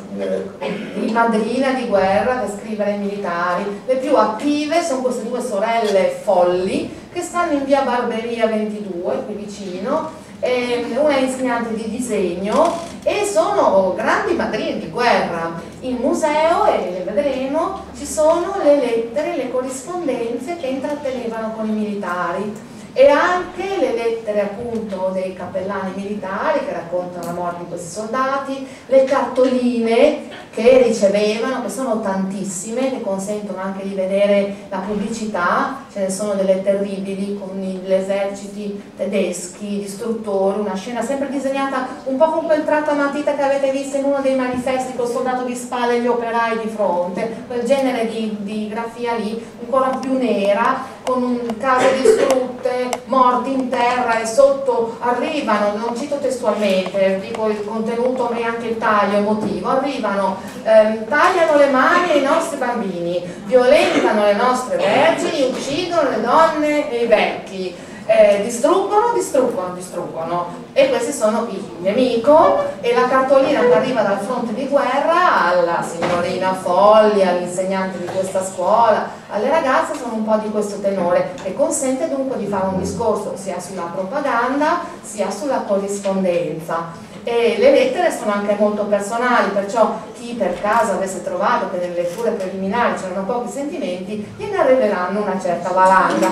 di madrina di guerra per scrivere ai militari. Le più attive sono queste due sorelle folli che stanno in via Barberia ventidue, qui vicino. Ehm, una è insegnante di disegno e sono grandi madrine di guerra. In museo, e le vedremo, ci sono le lettere, le corrispondenze che intrattenevano con i militari, e anche le lettere appunto dei cappellani militari che raccontano la morte di questi soldati, le cartoline che ricevevano, che sono tantissime, che consentono anche di vedere la pubblicità. Ce ne sono delle terribili con gli eserciti tedeschi, distruttori, una scena sempre disegnata un po' con quel tratto a matita che avete visto in uno dei manifesti, col soldato di spalle e gli operai di fronte, quel genere di, di grafia lì, ancora più nera, con un case distrutte, morti in terra, e sotto arrivano, non cito testualmente, dico il contenuto e anche il taglio emotivo, arrivano, ehm, tagliano le mani ai nostri bambini, violentano le nostre vergini, uccidono le donne e i vecchi, eh, distruggono, distruggono, distruggono, e questi sono il nemico. E la cartolina che arriva dal fronte di guerra alla signorina Folli, all'insegnante di questa scuola, alle ragazze, sono un po' di questo tenore, e consente dunque di fare un discorso sia sulla propaganda sia sulla corrispondenza. E le lettere sono anche molto personali, perciò chi per caso avesse trovato che nelle letture preliminari c'erano pochi sentimenti, gliene arriveranno una certa valanga,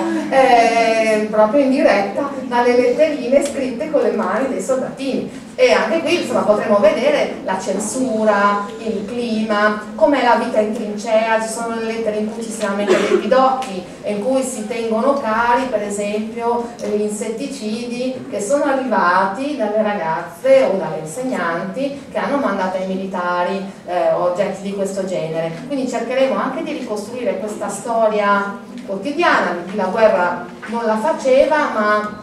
eh, proprio in diretta dalle letterine scritte con le mani dei soldatini. E anche qui insomma potremo vedere la censura, il clima, com'è la vita in trincea. Ci sono le lettere in cui ci si ammette dei pidocchi, in cui si tengono cari per esempio gli insetticidi che sono arrivati dalle ragazze o dalle insegnanti che hanno mandato ai militari eh, oggetti di questo genere. Quindi cercheremo anche di ricostruire questa storia quotidiana di chi la guerra non la faceva, ma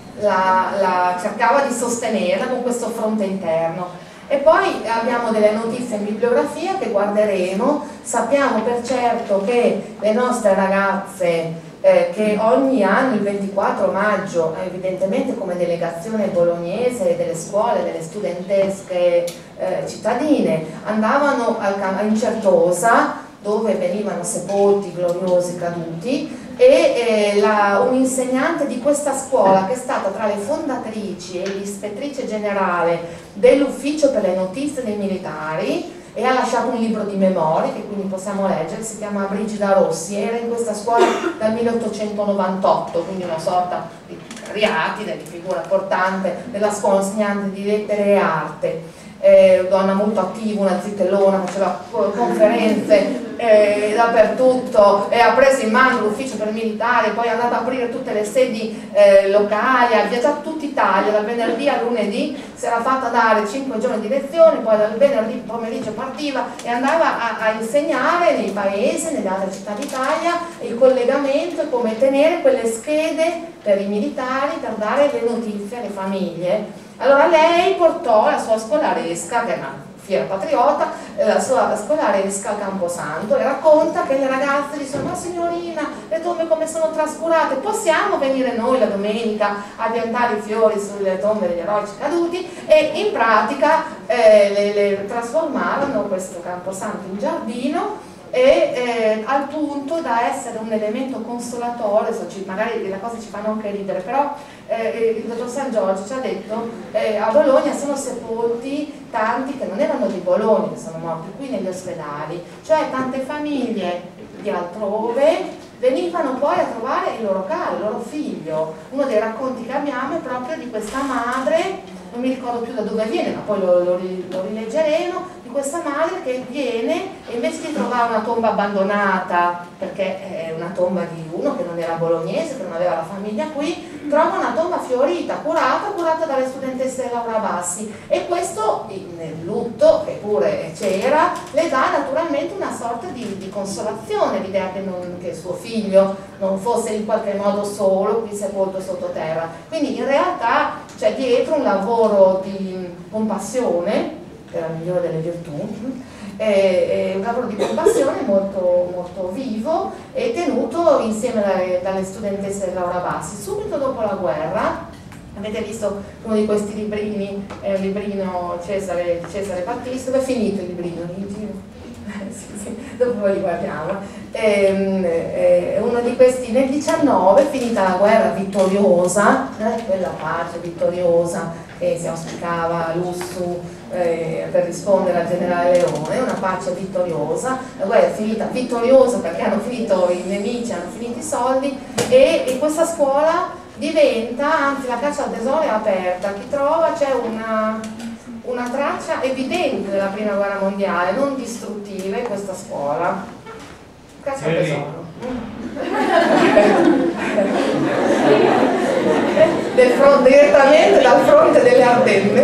La, la cercava di sostenerla con questo fronte interno. E poi abbiamo delle notizie in bibliografia che guarderemo. Sappiamo per certo che le nostre ragazze eh, che ogni anno il ventiquattro maggio, evidentemente come delegazione bolognese delle scuole, delle studentesche eh, cittadine, andavano al, in Certosa, dove venivano sepolti gloriosi caduti, e eh, la, un insegnante di questa scuola, che è stata tra le fondatrici e l'ispettrice generale dell'ufficio per le notizie dei militari, e ha lasciato un libro di memorie che quindi possiamo leggere, si chiama Brigida Rossi, era in questa scuola dal milleottocentonovantotto, quindi una sorta di riatide, di figura portante della scuola, insegnante di lettere e arte. Eh, donna molto attiva, una zitellona, faceva conferenze eh, dappertutto, e ha preso in mano l'ufficio per i militari, poi è andata a aprire tutte le sedi eh, locali, ha viaggiato tutta Italia, dal venerdì al lunedì, si era fatta dare cinque giorni di lezione, poi dal venerdì pomeriggio partiva e andava a, a insegnare nei paesi, nelle altre città d'Italia, il collegamento e come tenere quelle schede per i militari per dare le notizie alle famiglie. Allora lei portò la sua scolaresca, che è una fiera patriota, la sua scolaresca al Camposanto, e racconta che le ragazze dicono: ma signorina, le tombe come sono trascurate, possiamo venire noi la domenica a piantare i fiori sulle tombe degli eroici caduti? E in pratica eh, le, le trasformarono questo Camposanto in giardino, e eh, al punto da essere un elemento consolatore. So, ci, magari le cose ci fanno anche ridere, però eh, il dottor San Giorgio ci ha detto eh, a Bologna sono sepolti tanti che non erano di Bologna, che sono morti qui negli ospedali, cioè tante famiglie di altrove venivano poi a trovare il loro caro, il loro figlio. Uno dei racconti che abbiamo è proprio di questa madre, non mi ricordo più da dove viene, ma poi lo, lo, lo rileggeremo, di questa madre che viene e invece di trovare una tomba abbandonata, perché è una tomba di uno che non era bolognese, che non aveva la famiglia qui, trova una tomba fiorita, curata, curata dalle studentesse Laura Bassi, e questo nel lutto, che pure c'era, le dà naturalmente una sorta di, di consolazione, l'idea che, che suo figlio non fosse in qualche modo solo, qui sepolto sottoterra. Quindi in realtà c'è dietro un lavoro di compassione, che è la migliore delle virtù, è un lavoro di compassione molto, molto vivo e tenuto insieme dalle, dalle studentesse Laura Bassi. Subito dopo la guerra, avete visto uno di questi librini, è un librino Cesare, Cesare Battisti, dove è finito il librino? sì, sì, dopo poi li guardiamo. È, è uno di questi nel diciannove, finita la guerra vittoriosa, eh, quella pace vittoriosa che si auspicava Lussu eh, per rispondere al generale Leone, una pace vittoriosa. La guerra è finita vittoriosa perché hanno finito i nemici, hanno finito i soldi, e, e questa scuola diventa, anzi la caccia al tesoro è aperta, chi trova c'è una, una traccia evidente della prima guerra mondiale, non distruttiva, in questa scuola. Caccia al tesoro. Del fronte, direttamente dal fronte delle Ardenne.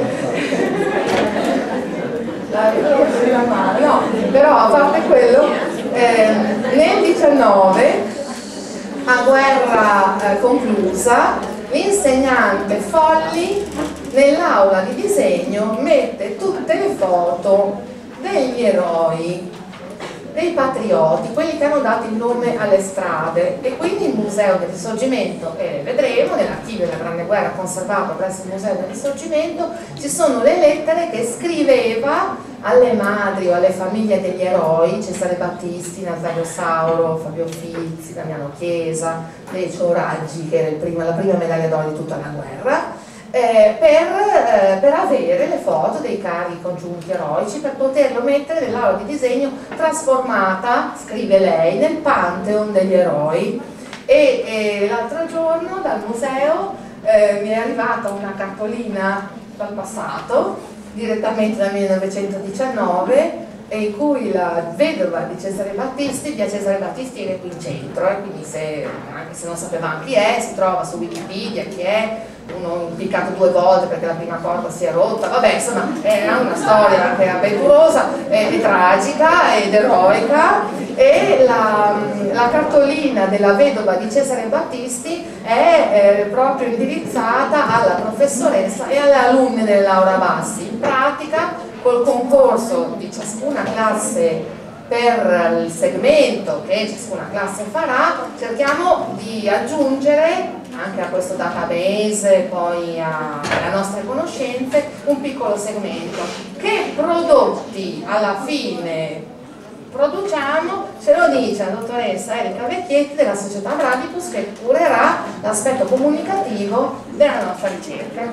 La, no, però a parte quello, eh, nel diciannove, a guerra eh, conclusa, l'insegnante Folli nell'aula di disegno mette tutte le foto degli eroi, dei patrioti, quelli che hanno dato il nome alle strade, e quindi il Museo del Risorgimento, e vedremo nell'archivio della Grande Guerra conservato presso il Museo del Risorgimento, ci sono le lettere che scriveva alle madri o alle famiglie degli eroi, Cesare Battisti, Nazario Sauro, Fabio Filzi, Damiano Chiesa, Decio Raggi, che era il primo, la prima medaglia d'oro di tutta la guerra, Eh, per, eh, per avere le foto dei cari congiunti eroici, per poterlo mettere nell'aula di disegno trasformata, scrive lei, nel Pantheon degli eroi. E, e l'altro giorno dal museo eh, mi è arrivata una cartolina dal passato, direttamente dal millenovecentodiciannove, e in cui la vedova di Cesare Battisti, via Cesare Battisti, è qui in centro, eh, quindi se, anche se non sapevamo chi è, si trova su Wikipedia chi è, uno impiccato due volte perché la prima corda si è rotta, vabbè, insomma è una storia anche avventurosa e, e tragica ed eroica, e la, la cartolina della vedova di Cesare Battisti è eh, proprio indirizzata alla professoressa e alle alunne della Laura Bassi. In pratica, col concorso di ciascuna classe per il segmento che ciascuna classe farà, cerchiamo di aggiungere anche a questo database, poi a, alle nostre conoscenze, un piccolo segmento. Che prodotti alla fine produciamo? Ce lo dice la dottoressa Erika Vecchietti della società Bradipus, che curerà l'aspetto comunicativo della nostra ricerca.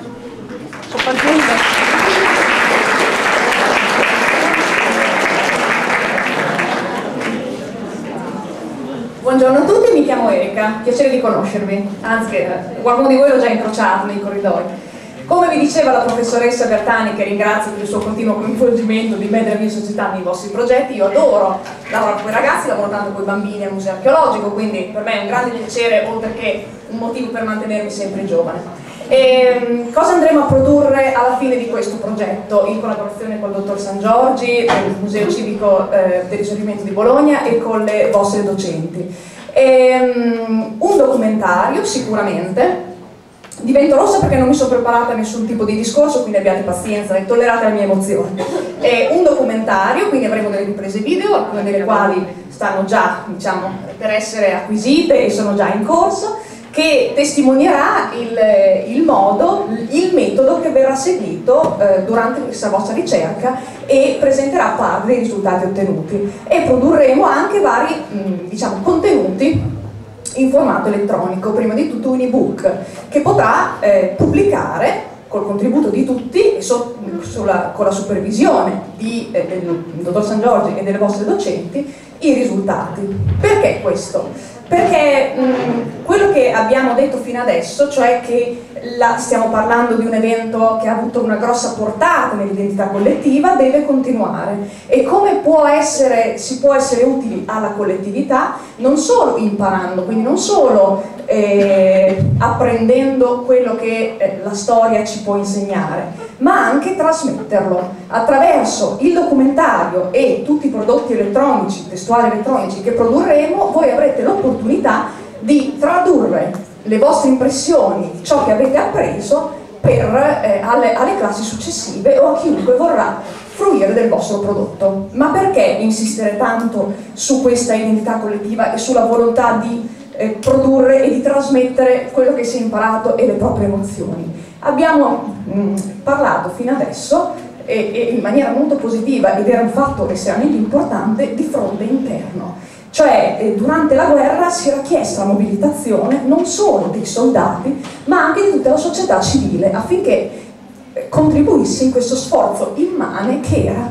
Buongiorno a tutti, mi chiamo Erika, piacere di conoscervi, anzi qualcuno di voi l'ho già incrociato nei corridoi. Come vi diceva la professoressa Bertani, che ringrazio per il suo continuo coinvolgimento di me e della mia società nei vostri progetti, io adoro lavorare con i ragazzi, lavoro tanto con i bambini al museo archeologico, quindi per me è un grande piacere, oltre che un motivo per mantenermi sempre giovane. E, cosa andremo a produrre alla fine di questo progetto in collaborazione col dottor San Giorgi, del Museo Civico eh, del Risorgimento di Bologna e con le vostre docenti? E, um, un documentario sicuramente. Divento rossa perché non mi sono preparata a nessun tipo di discorso, quindi abbiate pazienza e tollerate la mia emozione. È un documentario, quindi avremo delle riprese video, alcune delle quali stanno già, diciamo, per essere acquisite e sono già in corso, che testimonierà il, il modo, il metodo che verrà seguito eh, durante questa vostra ricerca e presenterà parte dei risultati ottenuti. E produrremo anche vari mh, diciamo, contenuti in formato elettronico, prima di tutto un ebook che potrà eh, pubblicare col contributo di tutti e so, sulla, con la supervisione di, eh, del dottor San Giorgi e delle vostre docenti i risultati. Perché questo? perché mh, quello che abbiamo detto fino adesso, cioè che la, stiamo parlando di un evento che ha avuto una grossa portata nell'identità collettiva, deve continuare. E come può essere, si può essere utili alla collettività? Non solo imparando, quindi non solo eh, apprendendo quello che eh, la storia ci può insegnare, ma anche trasmetterlo attraverso il documentario e tutti i prodotti elettronici, testuali elettronici che produrremo. Voi avrete l'opportunità di tradurre le vostre impressioni, ciò che avete appreso, per, eh, alle, alle classi successive o a chiunque vorrà fruire del vostro prodotto. Ma perché insistere tanto su questa identità collettiva e sulla volontà di eh, produrre e di trasmettere quello che si è imparato e le proprie emozioni? Abbiamo mh, parlato fino adesso e, e in maniera molto positiva, ed era un fatto estremamente importante, di fronte interno. Cioè, eh, durante la guerra si era chiesta la mobilitazione non solo dei soldati, ma anche di tutta la società civile, affinché eh, contribuisse in questo sforzo immane che era,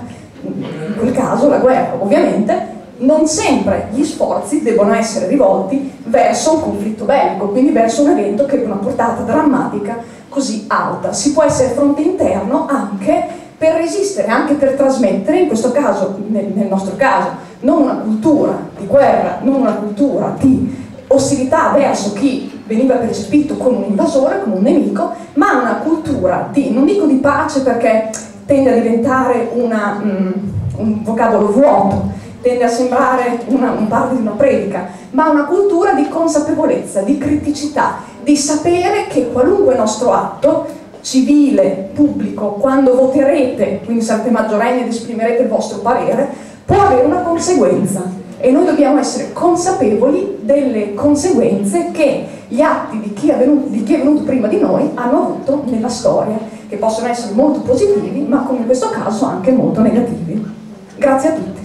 in quel caso, la guerra. Ovviamente non sempre gli sforzi devono essere rivolti verso un conflitto bellico, quindi verso un evento che abbia una portata drammatica così alta. Si può essere fronte interno anche per resistere, anche per trasmettere, in questo caso, nel, nel nostro caso, non una cultura di guerra, non una cultura di ostilità verso chi veniva percepito come un invasore, come un nemico, ma una cultura di, non dico di pace perché tende a diventare una, um, un vocabolo vuoto, tende a sembrare una, un parte di una predica, ma una cultura di consapevolezza, di criticità, di sapere che qualunque nostro atto civile, pubblico, quando voterete, quindi sarete maggiorenni ed esprimerete il vostro parere, può avere una conseguenza, e noi dobbiamo essere consapevoli delle conseguenze che gli atti di chi è venuto, di chi è venuto prima di noi hanno avuto nella storia, che possono essere molto positivi, ma come in questo caso anche molto negativi. Grazie a tutti.